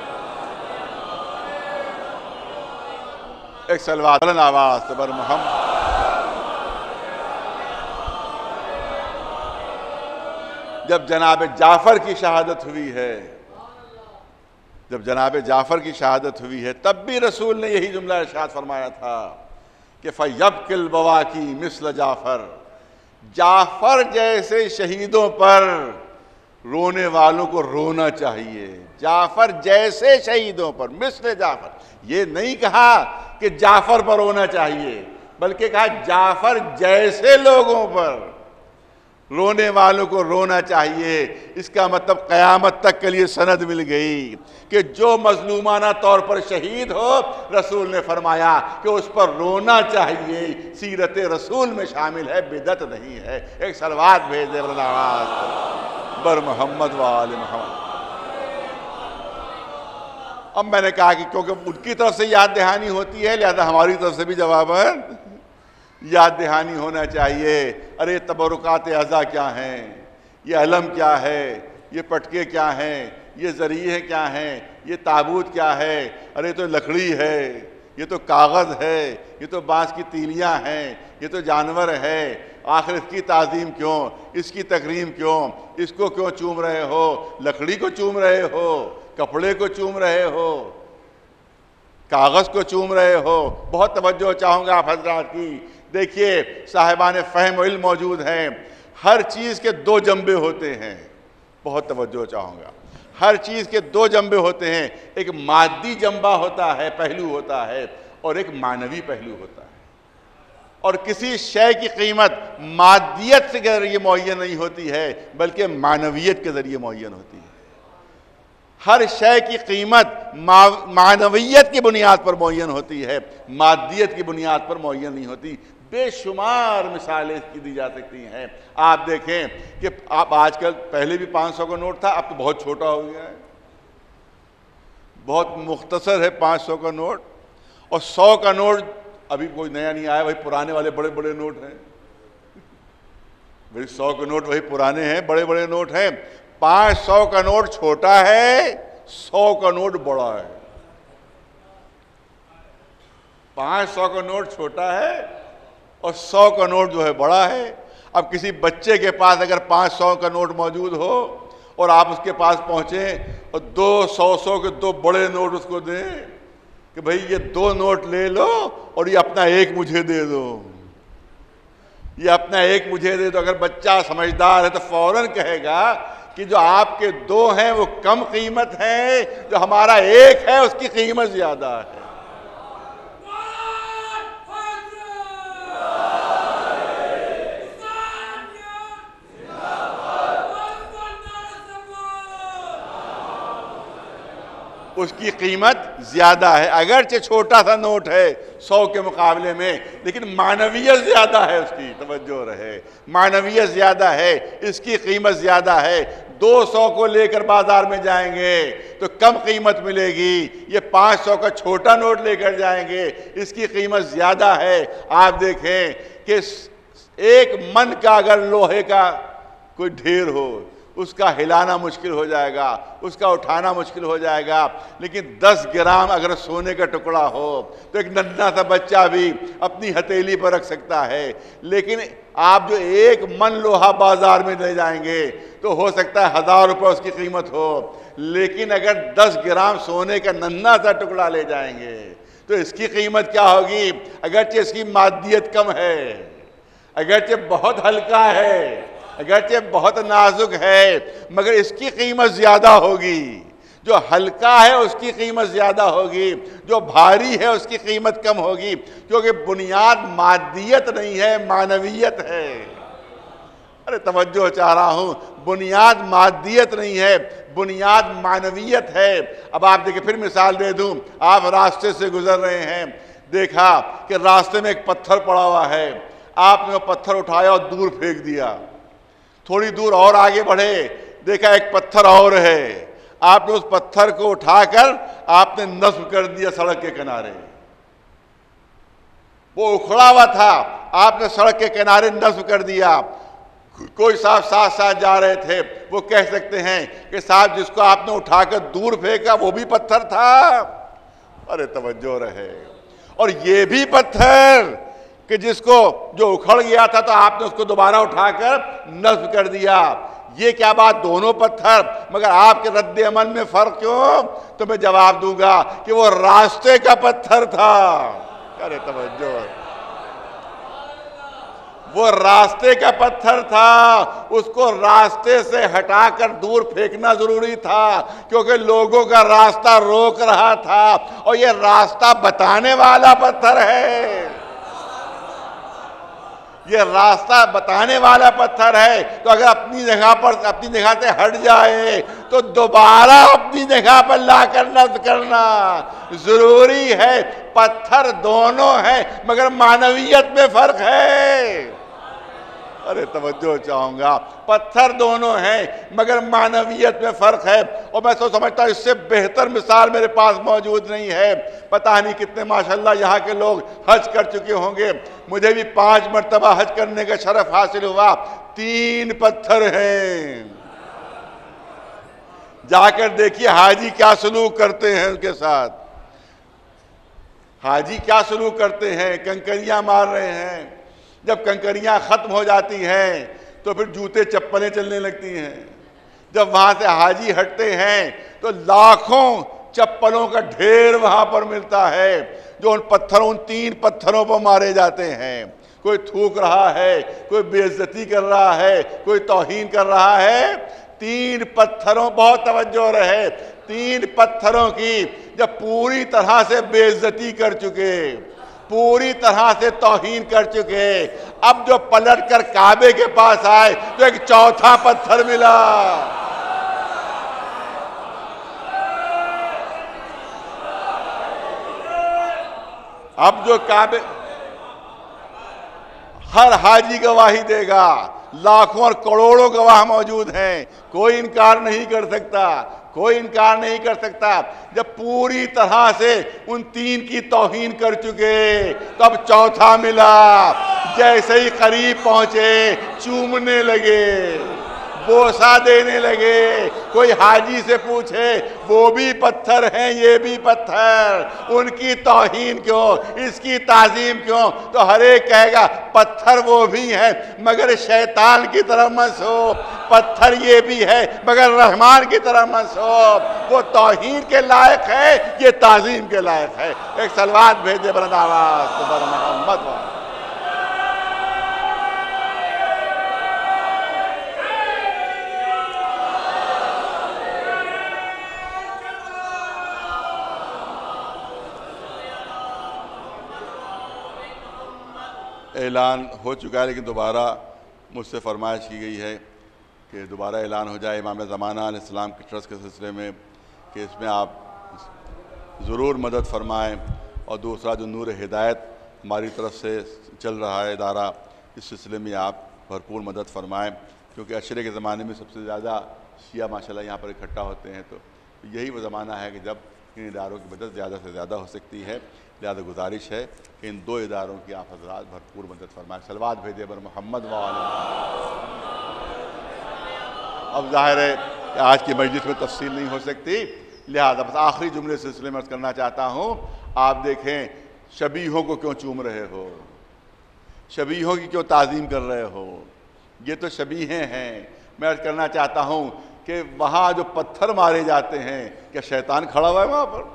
Speaker 1: ایک صلوات بلند آواز صبر محمد. جب جناب جعفر کی شہادت ہوئی ہے جب جناب جعفر کی شہادت ہوئی ہے تب بھی رسول نے یہی جملہ ارشاد فرمایا تھا کہ فَيَبْكِ الْبَوَاكِي مِثْلَ جعفر. جعفر جیسے شہیدوں پر رونے والوں کو رونا چاہیے. جعفر جیسے شہیدوں پر, مثل جعفر. یہ نہیں کہا کہ جعفر پر رونا چاہیے بلکہ کہا جعفر جیسے لوگوں پر رونے والوں کو رونا چاہیے. اس کا مطلب قیامت تک کے لیے سند مل گئی کہ جو مظلومانہ طور پر شہید ہو, رسول نے فرمایا کہ اس پر رونا چاہیے. سیرت رسول میں شامل ہے, بدعت نہیں ہے. ایک صلوات بھیج دے بلند آواز بر محمد و آل محمد. اب میں نے کہا کہ کیونکہ ان کی طرف سے یاد دہانی ہوتی ہے لہذا ہماری طرف سے بھی جواباً یاد دہانی ہونا چاہیے. ارے تبرکات اعضاء کیا ہیں, یہ علم کیا ہے, یہ پٹکے کیا ہیں, یہ ذریعے کیا ہیں, یہ تابوت کیا ہے, ارے تو لکڑی ہے, یہ تو کاغذ ہے, یہ تو بانس کی تیلیاں ہیں, یہ تو جانور ہے. آخر اس کی تعظیم کیوں, اس کی تکریم کیوں, اس کو کیوں چوم رہے ہو, لکڑی کو چوم رہے ہو, کپڑے کو چوم رہے ہو, کاغذ کو چوم رہے ہو. بہت توجہ چاہوں گا آپ حضرات کی. دیکھیے صاحبان فہم و علم موجود ہیں. ہر چیز کے دو جنبے ہوتے ہیں. بہت توجہ چاہوں گا. ہر چیز کے دو جنبے ہوتے ہیں. ایک مادی جنبہ ہوتا ہے, پہلو ہوتا ہے, اور ایک معنوی پہلو ہوتا ہے. اور کسی شے کی قیمت مادیت کے ذریعے معین نہیں ہوتی ہے بلکہ معنویت کے ذریعے معین ہوتی ہے. ہر شے کی قیمت معنویت کی بنیاد پر معین ہوتی ہے, مادیت کی بنیاد پر معین نہیں ہوتی. بے شمار مثالیں اس کی دی جا سکتی ہیں. آپ دیکھیں کہ آپ آج کل, پہلے بھی پانچ سو کا نوٹ تھا, اب تو بہت چھوٹا ہو گیا ہے, بہت مختصر ہے پانچ سو کا نوٹ. اور سو کا نوٹ ابھی کوئی نیا نہیں آیا, وہی پرانے والے بڑے بڑے نوٹ ہیں. وہی سو کے نوٹ وہی پرانے ہیں, بڑے بڑے نوٹ ہیں. پانچ سو کا نوٹ چھوٹا ہے، سو کا نوٹ بڑا ہے. پانچ سو کا نوٹ چھوٹا ہے اور سو کا نوٹ جو ہے بڑا ہے. اب کسی بچے کے پاس اگر پانچ سو کا نوٹ موجود ہو اور آپ اس کے پاس پہنچیں اور دو سو سو کے دو بڑے نوٹ اس کو دیں کہ بھئی یہ دو نوٹ لے لو اور یہ اپنا ایک مجھے دے دو، یہ اپنا ایک مجھے دے دو، اگر بچہ سمجھدار ہے تو فوراً کہے گا کہ جو آپ کے دو ہیں وہ کم قیمت ہیں، جو ہمارا ایک ہے اس کی قیمت زیادہ ہے. اس کی قیمت زیادہ ہے، اگرچہ چھوٹا سا نوٹ ہے سو کے مقابلے میں، لیکن معنویت زیادہ ہے اس کی. توجہ رہے، معنویت زیادہ ہے، اس کی قیمت زیادہ ہے. دو سو کو لے کر بازار میں جائیں گے تو کم قیمت ملے گی، یہ پانچ سو کا چھوٹا نوٹ لے کر جائیں گے اس کی قیمت زیادہ ہے. آپ دیکھیں کہ ایک من کا اگر لوہے کا کوئی ڈھیر ہو اس کا ہلانا مشکل ہو جائے گا، اس کا اٹھانا مشکل ہو جائے گا، لیکن دس گرام اگر سونے کا ٹکڑا ہو تو ایک ننھا سا بچہ بھی اپنی ہتھیلی پر رکھ سکتا ہے. لیکن آپ جو ایک من لوہا بازار میں لے جائیں گے تو ہو سکتا ہے ہزار روپے اس کی قیمت ہو، لیکن اگر دس گرام سونے کا ننھا سا ٹکڑا لے جائیں گے تو اس کی قیمت کیا ہوگی؟ اگرچہ اس کی مادیت کم ہے، اگرچہ بہت ہلکا ہے، اگرچہ بہت نازک ہے، مگر اس کی قیمت زیادہ ہوگی. جو ہلکا ہے اس کی قیمت زیادہ ہوگی، جو بھاری ہے اس کی قیمت کم ہوگی، کیونکہ بنیاد مادیت نہیں ہے، معنویت ہے. ارے توجہ چاہ رہا ہوں، بنیاد مادیت نہیں ہے، بنیاد معنویت ہے. اب آپ دیکھیں، پھر مثال دے دوں، آپ راستے سے گزر رہے ہیں، دیکھا کہ راستے میں ایک پتھر پڑا ہوا ہے، آپ نے وہ پتھر اٹھایا اور دور پھینک دیا. تھوڑی دور اور آگے بڑھے، دیکھا ایک پتھر اور ہے، آپ نے اس پتھر کو اٹھا کر آپ نے نصب کر دیا سڑک کے کنارے. وہ اکھڑا ہوا تھا، آپ نے سڑک کے کنارے نصب کر دیا. کوئی صاحب ساتھ ساتھ جا رہے تھے، وہ کہہ سکتے ہیں کہ صاحب جس کو آپ نے اٹھا کر دور پھینکا وہ بھی پتھر تھا. ارے توجہ رہے، اور یہ بھی پتھر کہ جس کو جو اکھڑ گیا تھا تو آپ نے اس کو دوبارہ اٹھا کر نصب کر دیا. یہ کیا بات، دونوں پتھر، مگر آپ کے رد عمل میں فرق کیوں؟ تو میں جواب دوں گا کہ وہ راستے کا پتھر تھا. ارے توجہ، وہ راستے کا پتھر تھا، اس کو راستے سے ہٹا کر دور پھینکنا ضروری تھا، کیونکہ لوگوں کا راستہ روک رہا تھا، اور یہ راستہ بتانے والا پتھر ہے. یہ راستہ بتانے والا پتھر ہے، تو اگر اپنی جگہ پر اپنی جگہ سے ہٹ جائے تو دوبارہ اپنی جگہ پر لا کر نصب کرنا ضروری ہے. پتھر دونوں ہیں مگر معنویت میں فرق ہے. ارے توجہ چاہوں گا، پتھر دونوں ہیں مگر معنویت میں فرق ہے. اور میں تو سمجھتا ہوں اس سے بہتر مثال میرے پاس موجود نہیں ہے. پتہ نہیں کتنے ماشاءاللہ یہاں کے لوگ حج کر چکے ہوں گے، مجھے بھی پانچ مرتبہ حج کرنے کا شرف حاصل ہوا. تین پتھر ہیں، جا کر دیکھیے حاجی کیا سلوک کرتے ہیں ان کے ساتھ. حاجی کیا سلوک کرتے ہیں، کنکریاں مار رہے ہیں. جب کنکریاں ختم ہو جاتی ہیں تو پھر جوتے چپلیں چلنے لگتی ہیں. جب وہاں سے حاجی ہٹتے ہیں تو لاکھوں چپلوں کا ڈھیر وہاں پر ملتا ہے جو ان پتھروں ان تین پتھروں پر مارے جاتے ہیں. کوئی تھوک رہا ہے، کوئی بے عزتی کر رہا ہے، کوئی توہین کر رہا ہے. تین پتھروں، بہت توجہ رہے، تین پتھروں کی جب پوری طرح سے بے عزتی کر چکے، پوری طرح سے توہین کر چکے، اب جو پلٹ کر کعبے کے پاس آئے تو ایک چوتھا پتھر ملا. اب جو کعبے، ہر حاجی گواہی دے گا، لاکھوں اور کروڑوں گواہ موجود ہیں، کوئی انکار نہیں کر سکتا، کوئی انکار نہیں کر سکتا. جب پوری طرح سے ان تین کی توہین کر چکے تب چوتھا ملا. جیسے ہی قریب پہنچے چومنے لگے، بوسہ دینے لگے. کوئی حاجی سے پوچھے وہ بھی پتھر ہیں یہ بھی پتھر, ان کی توہین کیوں, اس کی تعظیم کیوں؟ تو ہر ایک کہے گا پتھر وہ بھی ہیں مگر شیطان کی طرف منسوب, پتھر یہ بھی ہے مگر رحمان کی طرف منسوب. وہ توہین کے لائق ہے, یہ تعظیم کے لائق ہے. ایک صلوات بھیجے بلند آواز تو بر محمد و اعلان ہو چکا ہے, لیکن دوبارہ مجھ سے فرمائش کی گئی ہے کہ دوبارہ اعلان ہو جائے امام زمانہ علیہ السلام کے ٹرسٹ کے سلسلے میں کہ اس میں آپ ضرور مدد فرمائیں. اور دوسرا جو نور ہدایت ہماری طرف سے چل رہا ہے ادارہ, اس سلسلے میں آپ بھرپور مدد فرمائیں, کیونکہ عشرے کے زمانے میں سب سے زیادہ شیعہ ماشاءاللہ یہاں پر اکٹھا ہوتے ہیں. تو یہی وہ زمانہ ہے کہ جب ان اداروں کی مدد زیادہ سے زیادہ ہو سکتی ہے. لہذا گزارش ہے کہ ان دو اداروں کی آپ حضرات بھرپور مدد فرمائیں. صلوات بھیجے بر محمد و آل محمد. اب ظاہر ہے کہ آج کی مجلس میں تفصیل نہیں ہو سکتی, لہذا بس آخری جملے سلسلے میں عرض کرنا چاہتا ہوں. آپ دیکھیں شبیہوں کو کیوں چوم رہے ہو, شبیہوں کی کیوں تعظیم کر رہے ہو, یہ تو شبیہیں ہیں. میں عرض کرنا چاہتا ہوں کہ وہاں جو پتھر مارے جاتے ہیں کیا شیطان کھڑا ہوا ہے وہاں پر؟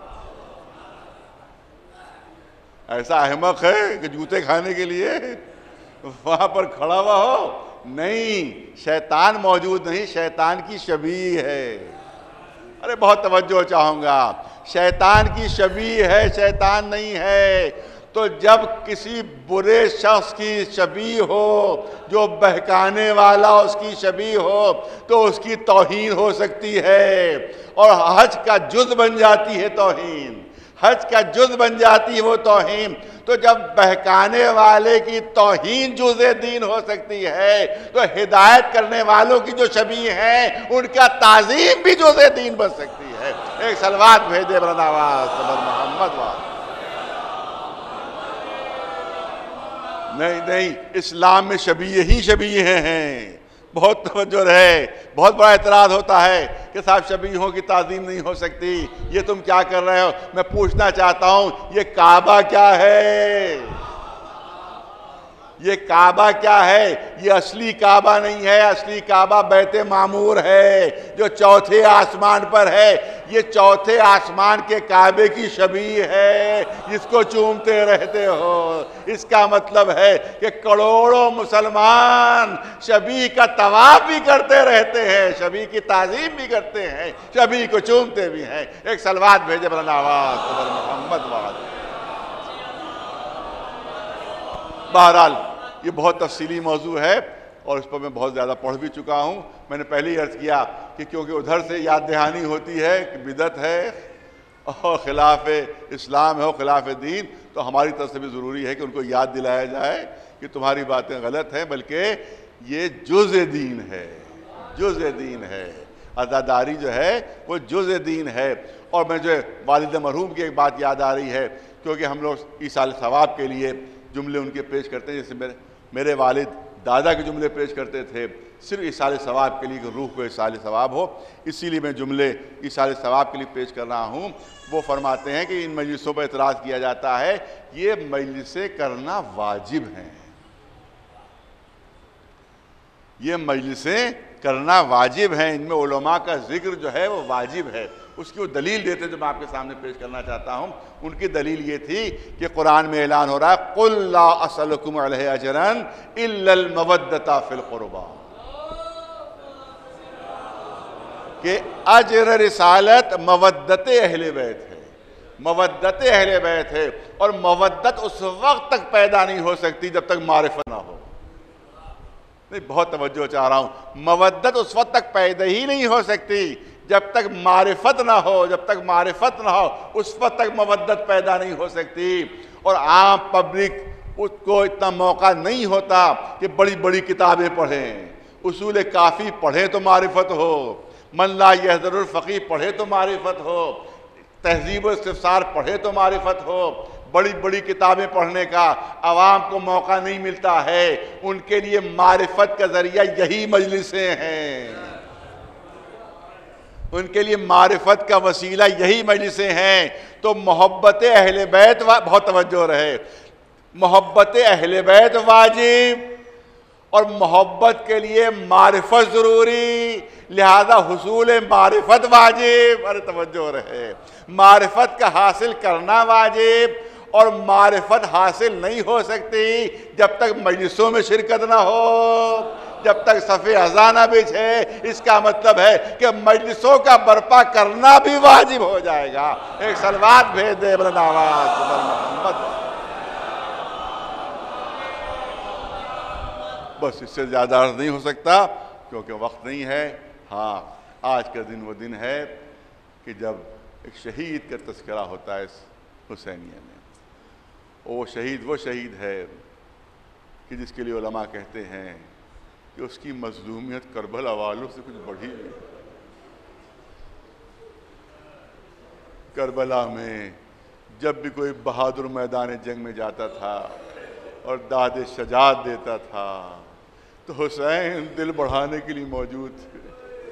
Speaker 1: ایسا احمق ہے کہ جوتے کھانے کے لیے وہاں پر کھڑا ہوا ہو؟ نہیں, شیطان موجود نہیں, شیطان کی شبیہ ہے. ارے بہت توجہ چاہوں گا, شیطان کی شبیہ ہے, شیطان نہیں ہے. تو جب کسی برے شخص کی شبیہ ہو, جو بہکانے والا اس کی شبیہ ہو, تو اس کی توہین ہو سکتی ہے, اور حج کا جز بن جاتی ہے توہین, حج کا جز بن جاتی ہے وہ توہین. تو جب بہکانے والے کی توہین جز دین ہو سکتی ہے, تو ہدایت کرنے والوں کی جو شبیہ ہیں ان کا تعظیم بھی جز دین بن سکتی ہے. ایک صلوات بھیجے بلند آواز بر محمد و نہیں نہیں, اسلام میں شبیہ ہی شبیہ ہیں. بہت توجہ رہے. بہت بڑا اعتراض ہوتا ہے کہ صاحب شبیہوں کی تعظیم نہیں ہو سکتی, یہ تم کیا کر رہے ہو. میں پوچھنا چاہتا ہوں یہ کعبہ کیا ہے, یہ کعبہ کیا ہے؟ یہ اصلی کعبہ نہیں ہے, اصلی کعبہ بیت معمور ہے جو چوتھے آسمان پر ہے. یہ چوتھے آسمان کے کعبے کی شبیہ ہے جس کو چومتے رہتے ہو. اس کا مطلب ہے کہ کروڑوں مسلمان شبیہ کا طواف بھی کرتے رہتے ہیں, شبیہ کی تعظیم بھی کرتے ہیں, شبیہ کو چومتے بھی ہیں. ایک صلوات بھیجے بلند آواز بر محمد و آل. بہرحال یہ بہت تفصیلی موضوع ہے اور اس پر میں بہت زیادہ پڑھ بھی چکا ہوں. میں نے پہلے ہی عرض کیا کہ کیونکہ ادھر سے یاد دہانی ہوتی ہے کہ بدعت ہے اور خلاف اسلام ہے اور خلاف دین, تو ہماری طرف سے بھی ضروری ہے کہ ان کو یاد دلایا جائے کہ تمہاری باتیں غلط ہیں, بلکہ یہ جز دین ہے, جز دین ہے. عزاداری جو ہے وہ جز دین ہے. اور میں جو والد مرحوم کی ایک بات یاد آ رہی ہے, کیونکہ ہم لوگ ایصال ثواب کے لیے جملے ان کے پیش کرتے ہیں, جیسے میرے میرے والد دادا کے جملے پیش کرتے تھے صرف ایصال ثواب کے لیے کہ روح کو ایصال ثواب ہو, اسی لیے میں جملے ایصال ثواب کے لیے پیش کر رہا ہوں. وہ فرماتے ہیں کہ ان مجلسوں پر اعتراض کیا جاتا ہے یہ مجلسیں کرنا واجب ہیں, یہ مجلسیں کرنا واجب ہیں, ان میں علماء کا ذکر جو ہے وہ واجب ہے. اس کی وہ دلیل دیتے جو میں آپ کے سامنے پیش کرنا چاہتا ہوں. ان کی دلیل یہ تھی کہ قرآن میں اعلان ہو رہا ہے قُلْ لَا أَسْأَلُكُمْ عَلَيْهِ أَجْرًا إِلَّا الْمَوَدَّةَ فِي الْقُرْبَى, کہ اجر رسالت مودت اہل بیت ہے, مودت اہل بیت ہے. اور مودت اس وقت تک پیدا نہیں ہو سکتی جب تک معرفت نہ ہو. نہیں, بہت توجہ چاہ رہا ہوں. مودت اس وقت تک پیدا ہی نہیں ہو سکتی جب تک معرفت نہ ہو, جب تک معرفت نہ ہو اس وقت تک مودت پیدا نہیں ہو سکتی. اور عام پبلک اس کو اتنا موقع نہیں ہوتا کہ بڑی بڑی کتابیں پڑھیں. اصول کافی پڑھیں تو معرفت ہو, من لا یحضر الفقیہ پڑھے تو معرفت ہو, تہذیب و استفسار پڑھے تو معرفت ہو, بڑی بڑی کتابیں پڑھنے کا عوام کو موقع نہیں ملتا ہے، ان کے لیے معرفت کا ذریعہ یہی مجلسیں ہیں، ان کے لیے معرفت کا وسیلہ یہی مجلسیں ہیں۔ تو محبت اہل بیت، بہت توجہ رہے، محبت اہل بیت واجب اور محبت کے لیے معرفت ضروری، لہذا حصول معرفت واجب، ارے توجہ رہے، معرفت کا حاصل کرنا واجب، اور معرفت حاصل نہیں ہو سکتی جب تک مجلسوں میں شرکت نہ ہو، جب تک صف اذان نہ بچھے۔ اس کا مطلب ہے کہ مجلسوں کا برپا کرنا بھی واجب ہو جائے گا۔ ایک صلوات بھیج دے بلند آواز پر محمد۔ بس اس سے زیادہ عرض نہیں ہو سکتا کیونکہ وقت نہیں ہے۔ ہاں، آج کا دن وہ دن ہے کہ جب ایک شہید کا تذکرہ ہوتا ہے اس حسینیہ میں۔ وہ شہید وہ شہید ہے کہ جس کے لیے علماء کہتے ہیں کہ اس کی مظلومیت کربلا والوں سے کچھ بڑھی نہیں۔ کربلا میں جب بھی کوئی بہادر میدان جنگ میں جاتا تھا اور داد شجاعت دیتا تھا تو حسین دل بڑھانے کے لیے موجود تھے۔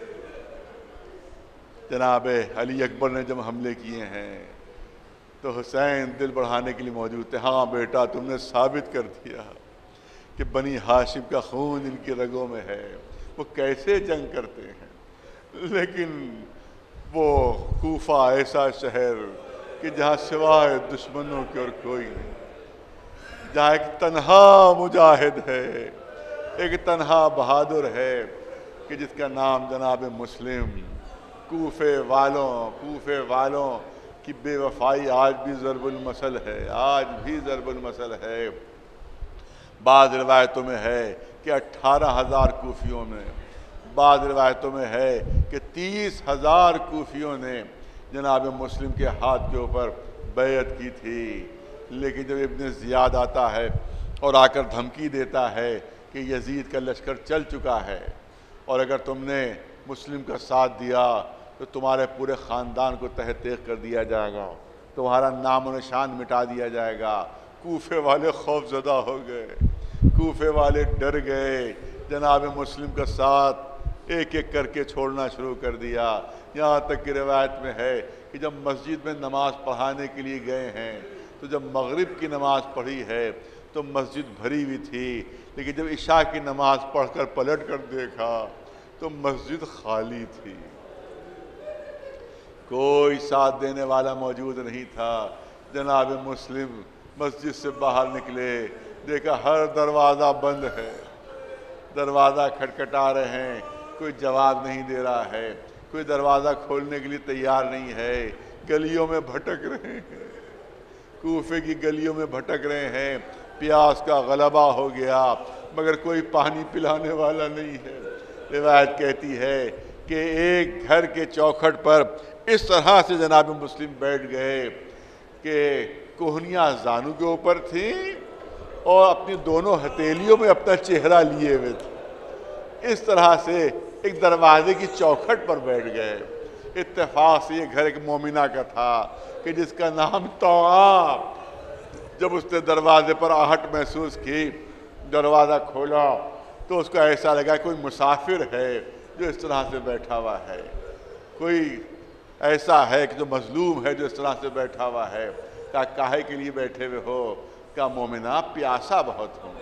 Speaker 1: جناب علی اکبر نے جب حملے کیے ہیں تو حسین دل بڑھانے کے لیے موجود تھے۔ ہاں بیٹا، تم نے ثابت کر دیا کہ بنی ہاشم کا خون ان کی رگوں میں ہے، وہ کیسے جنگ کرتے ہیں۔ لیکن وہ کوفہ ایسا شہر کہ جہاں سوائے دشمنوں کے اور کوئی نہیں، جہاں ایک تنہا مجاہد ہے، ایک تنہا بہادر ہے کہ جس کا نام جناب مسلم، کوفے والوں کوفے والوں کی بے وفائی آج بھی ضرب المثل ہے، آج بھی ضرب المثل ہے۔ بعض روایتوں میں ہے کہ اٹھارہ ہزار کوفیوں میں، بعض روایتوں میں ہے کہ تیس ہزار کوفیوں نے جناب مسلم کے ہاتھ کے اوپر بیعت کی تھی۔ لیکن جب ابن زیاد آتا ہے اور آ کر دھمکی دیتا ہے کہ یزید کا لشکر چل چکا ہے اور اگر تم نے مسلم کا ساتھ دیا تو تمہارے پورے خاندان کو تہہ تیغ کر دیا جائے گا، تمہارا نام و نشان مٹا دیا جائے گا، کوفے والے خوف زدہ ہو گئے، کوفے والے ڈر گئے، جناب مسلم کا ساتھ ایک ایک کر کے چھوڑنا شروع کر دیا۔ یہاں تک کہ روایت میں ہے کہ جب مسجد میں نماز پڑھانے کے لیے گئے ہیں تو جب مغرب کی نماز پڑھی ہے تو مسجد بھری ہوئی تھی، لیکن جب عشاء کی نماز پڑھ کر پلٹ کر دیکھا تو مسجد خالی تھی، کوئی ساتھ دینے والا موجود نہیں تھا۔ جناب مسلم مسجد سے باہر نکلے، دیکھا ہر دروازہ بند ہے، دروازہ کھٹکھٹا رہے ہیں، کوئی جواب نہیں دے رہا ہے، کوئی دروازہ کھولنے کے لیے تیار نہیں ہے، گلیوں میں بھٹک رہے ہیں، کوفے کی گلیوں میں بھٹک رہے ہیں، پیاس کا غلبہ ہو گیا مگر کوئی پانی پلانے والا نہیں ہے۔ روایت کہتی ہے کہ ایک گھر کے چوکھٹ پر اس طرح سے جناب مسلم بیٹھ گئے کہ کوہنیاں زانو کے اوپر تھیں اور اپنی دونوں ہتھیلیوں میں اپنا چہرہ لیے ہوئے تھے، اس طرح سے ایک دروازے کی چوکھٹ پر بیٹھ گئے۔ اتفاق سے یہ گھر ایک مومنہ کا تھا کہ جس کا نام توعا۔ جب اس نے دروازے پر آہٹ محسوس کی، دروازہ کھولا تو اس کو ایسا لگا کوئی مسافر ہے جو اس طرح سے بیٹھا ہوا ہے، کوئی ایسا ہے کہ جو مظلوم ہے جو اس طرح سے بیٹھا ہوا ہے۔ کہا کاہے کے لیے بیٹھے ہوئے ہو؟ کہا مومنہ پیاسا بہت ہوں،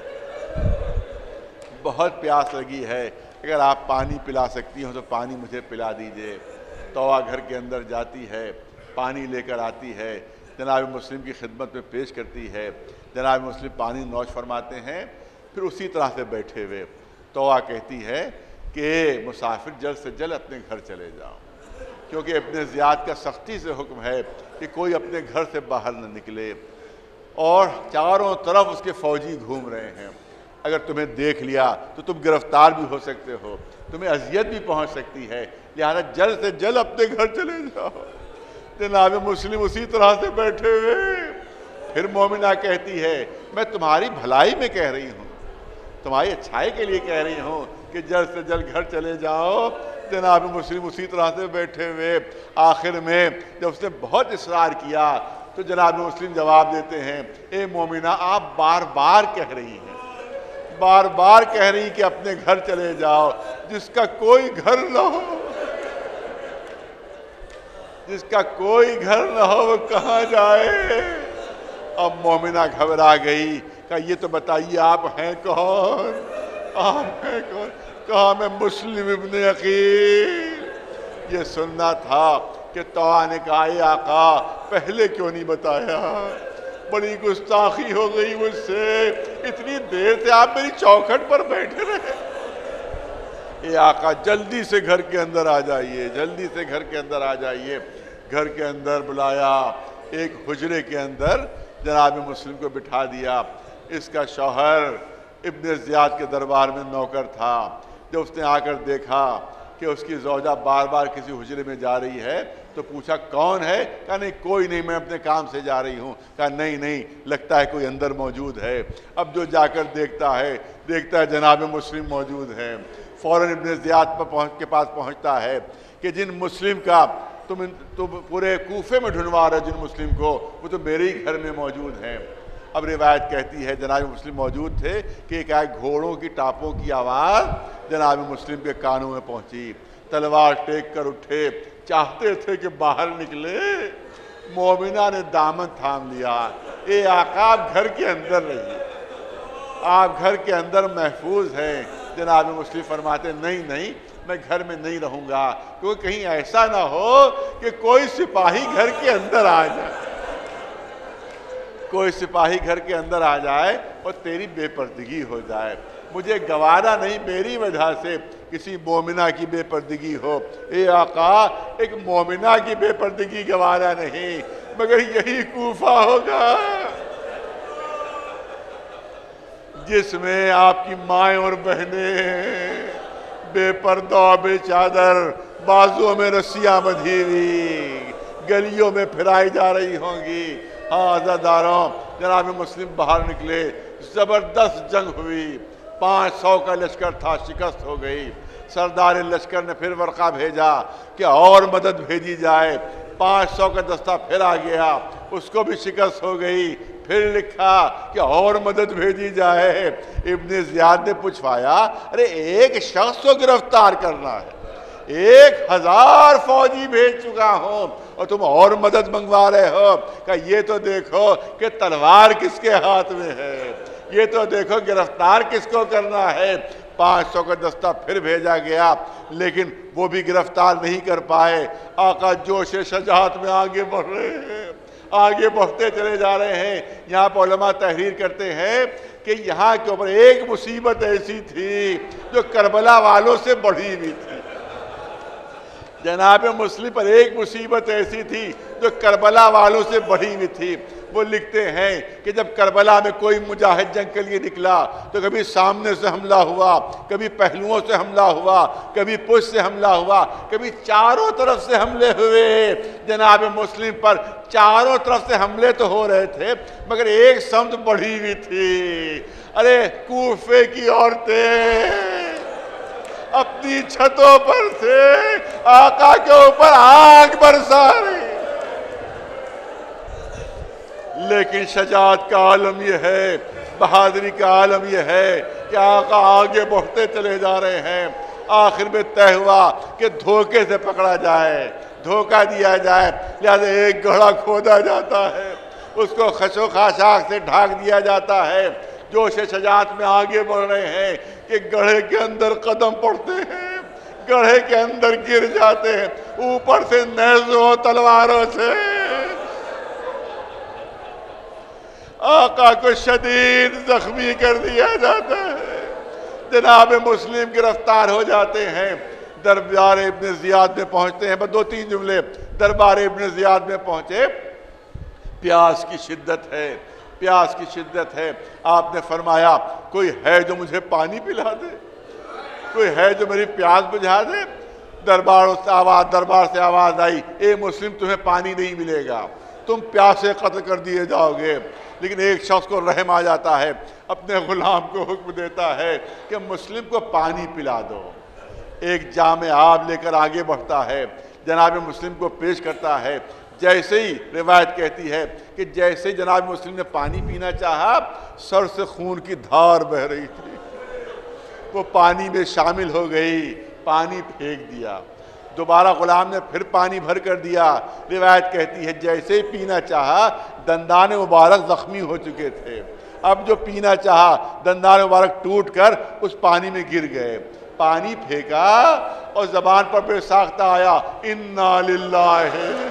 Speaker 1: بہت پیاس لگی ہے، اگر آپ پانی پلا سکتی ہوں تو پانی مجھے پلا دیجئے۔ توعا گھر کے اندر جاتی ہے، پانی لے کر آتی ہے، جناب مسلم کی خدمت میں پیش کرتی ہے، جناب مسلم پانی نوش فرماتے ہیں، پھر اسی طرح سے بیٹھے ہوئے توعا کہتی ہے کہ مسافر جلد سے جلد اپنے گھر چلے جاؤ، کیونکہ ابن زیاد کا سختی سے حکم ہے کہ کوئی اپنے گھر سے باہر نہ نکلے، اور چاروں طرف اس کے فوجی گھوم رہے ہیں، اگر تمہیں دیکھ لیا تو تم گرفتار بھی ہو سکتے ہو، تمہیں اذیت بھی پہنچ سکتی ہے، لہذا جلد سے جلد اپنے گھر چلے جاؤ۔ جناب مسلم اسی طرح سے بیٹھے ہوئے، پھر مومنہ کہتی ہے میں تمہاری بھلائی میں کہہ رہی ہوں، تمہاری اچھائی کے لیے کہہ رہی ہوں کہ جلد سے جلد گھر چلے جاؤ۔ جناب مسلم اسی طرح سے بیٹھے ہوئے، آخر میں جب اس نے بہت اصرار کیا تو جناب مسلم جواب دیتے ہیں اے مومنہ آپ بار بار کہہ رہی ہیں بار بار کہہ رہی کہ اپنے گھر چلے جاؤ، جس کا کوئی گھر نہ ہو جس کا کوئی گھر نہ ہو وہ کہاں جائے؟ اب مومنہ گھبرا گئی، کہا یہ تو بتائیے آپ ہیں کون؟ آپ ہیں کون؟ کہا میں مسلم ابن عقیل۔ یہ سننا تھا کہ طوع نے کہا اے آقا پہلے کیوں نہیں بتایا؟ بڑی گستاخی ہو گئی مجھ سے، اتنی دیر سے آپ میری چوکھٹ پر بیٹھے رہے۔ اے آقا جلدی سے گھر کے اندر آ جائیے، جلدی سے گھر کے اندر آ جائیے۔ گھر کے اندر بلایا، ایک حجرے کے اندر جناب مسلم کو بٹھا دیا۔ اس کا شوہر ابن زیاد کے دربار میں نوکر تھا۔ جب اس نے آ کر دیکھا کہ اس کی زوجہ بار بار کسی حجرے میں جا رہی ہے تو پوچھا کون ہے؟ کہا نہیں کوئی نہیں، میں اپنے کام سے جا رہی ہوں۔ کہا نہیں نہیں، لگتا ہے کوئی اندر موجود ہے۔ اب جو جا کر دیکھتا ہے دیکھتا ہے جناب مسلم موجود ہے۔ فوراً ابن زیاد پر پہنچ کے پاس پہنچتا ہے کہ جن مسلم کا تم تم پورے کوفے میں ڈھونڈوا رہے جن مسلم کو، وہ تو میرے ہی گھر میں موجود ہیں۔ اب روایت کہتی ہے جناب مسلم موجود تھے کہ ایک آئے گھوڑوں کی ٹاپوں کی آواز جناب مسلم کے کانوں میں پہنچی۔ تلوار ٹیک کر اٹھے، چاہتے تھے کہ باہر نکلے، مومنہ نے دامن تھام لیا۔ اے آقا آپ گھر کے اندر رہیے، آپ گھر کے اندر محفوظ ہیں۔ جناب مسلم فرماتے نہیں نہیں، میں گھر میں نہیں رہوں گا، کیونکہ کہیں ایسا نہ ہو کہ کوئی سپاہی گھر کے اندر آ جائے کوئی سپاہی گھر کے اندر آ جائے اور تیری بے پردگی ہو جائے۔ مجھے گوارا نہیں میری وجہ سے کسی مومنہ کی بے پردگی ہو۔ اے آقا ایک مومنہ کی بے پردگی گوارا نہیں، مگر یہی کوفہ ہوگا جس میں آپ کی مائیں اور بہنیں بے پردہ بے چادر، بازوں میں رسیاں بندھی ہوئی گلیوں میں پھرائی جا رہی ہوں گی۔ ہاں عزاداروں، جناب مسلم باہر نکلے، زبردست جنگ ہوئی، پانچ سو کا لشکر تھا، شکست ہو گئی۔ سردار لشکر نے پھر ورقہ بھیجا کہ اور مدد بھیجی جائے، پانچ سو کا دستہ پھر آ گیا، اس کو بھی شکست ہو گئی۔ پھر لکھا کہ اور مدد بھیجی جائے۔ ابن زیاد نے پوچھوایا ارے ایک شخص کو گرفتار کرنا ہے، ایک ہزار فوجی بھیج چکا ہوں اور تم اور مدد منگوا رہے ہو؟ کہ یہ تو دیکھو کہ تلوار کس کے ہاتھ میں ہے، یہ تو دیکھو گرفتار کس کو کرنا ہے۔ پانچ سو کا دستہ پھر بھیجا گیا، لیکن وہ بھی گرفتار نہیں کر پائے۔ آقا جوش شجاعت میں آگے بڑھ رہے ہیں، آگے بڑھتے چلے جا رہے ہیں۔ یہاں پہ علماء تحریر کرتے ہیں کہ یہاں کے اوپر ایک مصیبت ایسی تھی جو کربلا والوں سے بڑھی ہوئی تھی۔ جناب مسلم پر ایک مصیبت ایسی تھی جو کربلا والوں سے بڑھی ہوئی تھی۔ وہ لکھتے ہیں کہ جب کربلا میں کوئی مجاہد جنگ کے لیے نکلا تو کبھی سامنے سے حملہ ہوا، کبھی پہلوؤں سے حملہ ہوا، کبھی پشت سے حملہ ہوا، کبھی چاروں طرف سے حملے ہوئے۔ جناب مسلم پر چاروں طرف سے حملے تو ہو رہے تھے مگر ایک سمت بڑھی ہوئی تھی۔ ارے کوفے کی عورتیں اپنی چھتوں پر سے آقا کے اوپر آگ برسا رہی، لیکن شجاعت کا عالم یہ ہے، بہادری کا عالم یہ ہے کہ آقا آگے بڑھتے چلے جا رہے ہیں۔ آخر میں طے ہوا کہ دھوکے سے پکڑا جائے، دھوکہ دیا جائے، لہذا ایک گڑھا کھودا جاتا ہے، اس کو خشو خاشاک سے ڈھانک دیا جاتا ہے۔ جوش شجاعت میں آگے بڑھ رہے ہیں کہ گڑھے کے اندر قدم پڑتے ہیں، گڑھے کے اندر گر جاتے ہیں، اوپر سے نیزوں تلواروں سے آقا کو شدید زخمی کر دیا جاتا ہے۔ جناب مسلم گرفتار ہو جاتے ہیں، دربار ابن زیاد میں پہنچتے ہیں۔ بس دو تین جملے، دربار ابن زیاد میں پہنچے، پیاس کی شدت ہے، پیاس کی شدت ہے۔ آپ نے فرمایا کوئی ہے جو مجھے پانی پلا دے، کوئی ہے جو میری پیاس بجھا دے؟ دربار سے آواز دربار سے آواز آئی اے مسلم تمہیں پانی نہیں ملے گا، تم پیاسے قتل کر دیے جاؤ گے۔ لیکن ایک شخص کو رحم آ جاتا ہے، اپنے غلام کو حکم دیتا ہے کہ مسلم کو پانی پلا دو۔ ایک جام آب لے کر آگے بڑھتا ہے، جناب مسلم کو پیش کرتا ہے، جیسے ہی روایت کہتی ہے کہ جیسے جناب مسلم نے پانی پینا چاہا سر سے خون کی دھار بہ رہی تھی، وہ پانی میں شامل ہو گئی، پانی پھینک دیا، دوبارہ غلام نے پھر پانی بھر کر دیا، روایت کہتی ہے جیسے ہی پینا چاہا دندان مبارک زخمی ہو چکے تھے، اب جو پینا چاہا دندان مبارک ٹوٹ کر اس پانی میں گر گئے، پانی پھینکا اور زبان پر بے ساختہ آیا انا للہ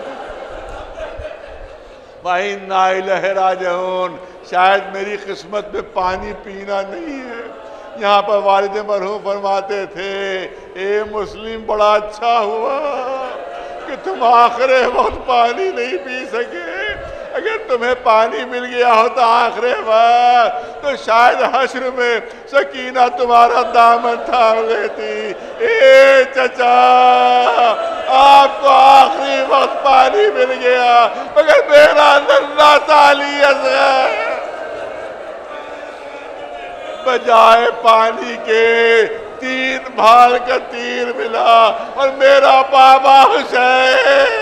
Speaker 1: وَإِنَّا إِلَيْهِ رَاجِعُونَ، شاید میری قسمت میں پانی پینا نہیں ہے۔ یہاں پر والد مرحوم فرماتے تھے اے مسلم بڑا اچھا ہوا کہ تم آخر وقت پانی نہیں پی سکے، اگر تمہیں پانی مل گیا ہوتا آخر وقت تو شاید حشر میں سکینہ تمہارا دامن تھام لیتی۔ اے چچا آپ کو آخری وقت پانی مل گیا مگر میرا ننھا سالی اصغر بجائے پانی کے تین بھال کا تیر ملا اور میرا بابا حسین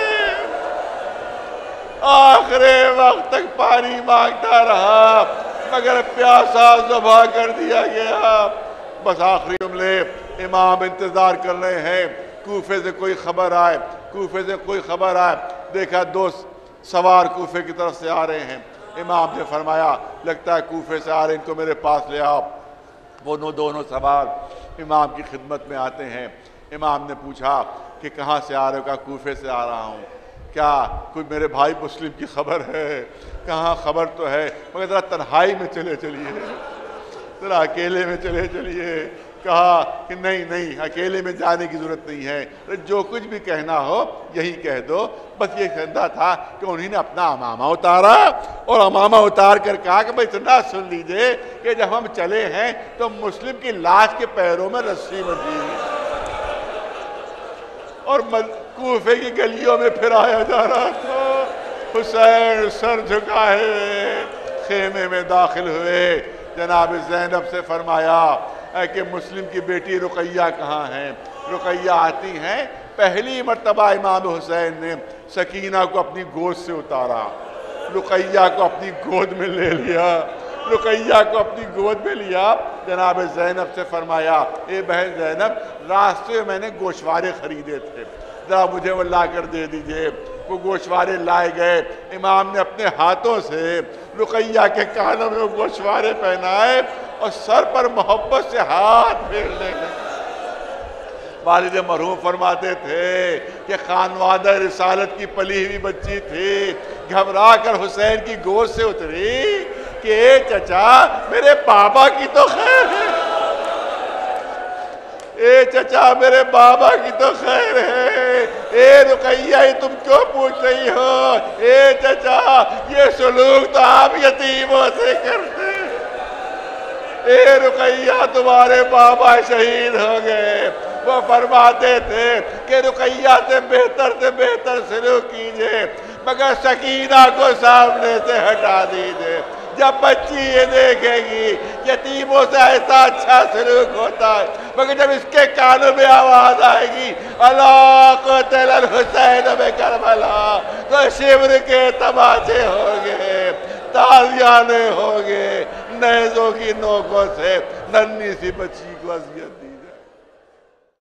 Speaker 1: آخر وقت تک پانی مانگتا رہا مگر پیاسا ذبح کر دیا گیا۔ بس آخری جملے، امام انتظار کر رہے ہیں کوفے سے کوئی خبر آئے، کوفے سے کوئی خبر آئے، دیکھا دو سوار کوفے کی طرف سے آ رہے ہیں، امام نے فرمایا لگتا ہے کوفے سے آ رہے ہیں، ان کو میرے پاس لے آؤ۔ وہ دونوں سوار امام کی خدمت میں آتے ہیں، امام نے پوچھا کہ کہاں سے آ رہے ہو؟ کہا کوفے سے آ رہا ہوں۔ کیا کوئی میرے بھائی مسلم کی خبر ہے؟ کہاں خبر تو ہے مگر ذرا تنہائی میں چلے چلیے، ذرا اکیلے میں چلے چلیے۔ کہا کہ نہیں نہیں اکیلے میں جانے کی ضرورت نہیں ہے، جو کچھ بھی کہنا ہو یہی کہہ دو۔ بس یہ کہنا تھا کہ انہوں نے اپنا امامہ اتارا اور امامہ اتار کر کہا کہ بھائی اتنا سن لیجئے کہ جب ہم چلے ہیں تو مسلم کی لاش کے پیروں میں رسی بندھی اور کوفے کی گلیوں میں پھرایا جا رہا تھا۔ حسین سر جھکائے خیمے میں داخل ہوئے، جناب زینب سے فرمایا اے کہ مسلم کی بیٹی رقیہ کہاں ہیں؟ رقیہ آتی ہیں، پہلی مرتبہ امام حسین نے سکینہ کو اپنی گود سے اتارا، رقیہ کو اپنی گود میں لے لیا، رقیہ کو اپنی گود میں لیا، جناب زینب سے فرمایا اے بہن زینب راستے میں میں نے گوشوارے خریدے تھے، ذرا مجھے وہ لا کر دے دیجئے۔ وہ گوشوارے لائے گئے، امام نے اپنے ہاتھوں سے رقیہ کے کانوں میں وہ گوشوارے پہنائے اور سر پر محبت سے ہاتھ پھیرنے لگے۔ والد مرحوم فرماتے تھے کہ خانوادہ رسالت کی پلی ہوئی بچی تھی، گھبرا کر حسین کی گود سے اتری کہ اے چچا میرے بابا کی تو خیر ہے، اے چچا میرے بابا کی تو خیر ہے، اے رقیہ تم کیوں پوچھ رہی ہو؟ اے چچا یہ سلوک تو آپ یتیموں سے کرتے، اے رقیہ تمہارے بابا شہید ہو گئے۔ وہ فرماتے تھے کہ رقیہ سے بہتر سے بہتر سلوک کیجئے مگر سکینہ کو سامنے سے ہٹا دیجئے۔ جب بچی یہ دیکھے گی یتیموں سے ایسا اچھا سلوک ہوتا ہے مگر جب اس کے کانوں میں آواز آئے گی اللہ قتل الحسین بکربلا تو شبر کے تماچے ہوگے، تازیانے ہوگے، نیزوں کی نوکوں سے ننھی سی بچی کو اذیت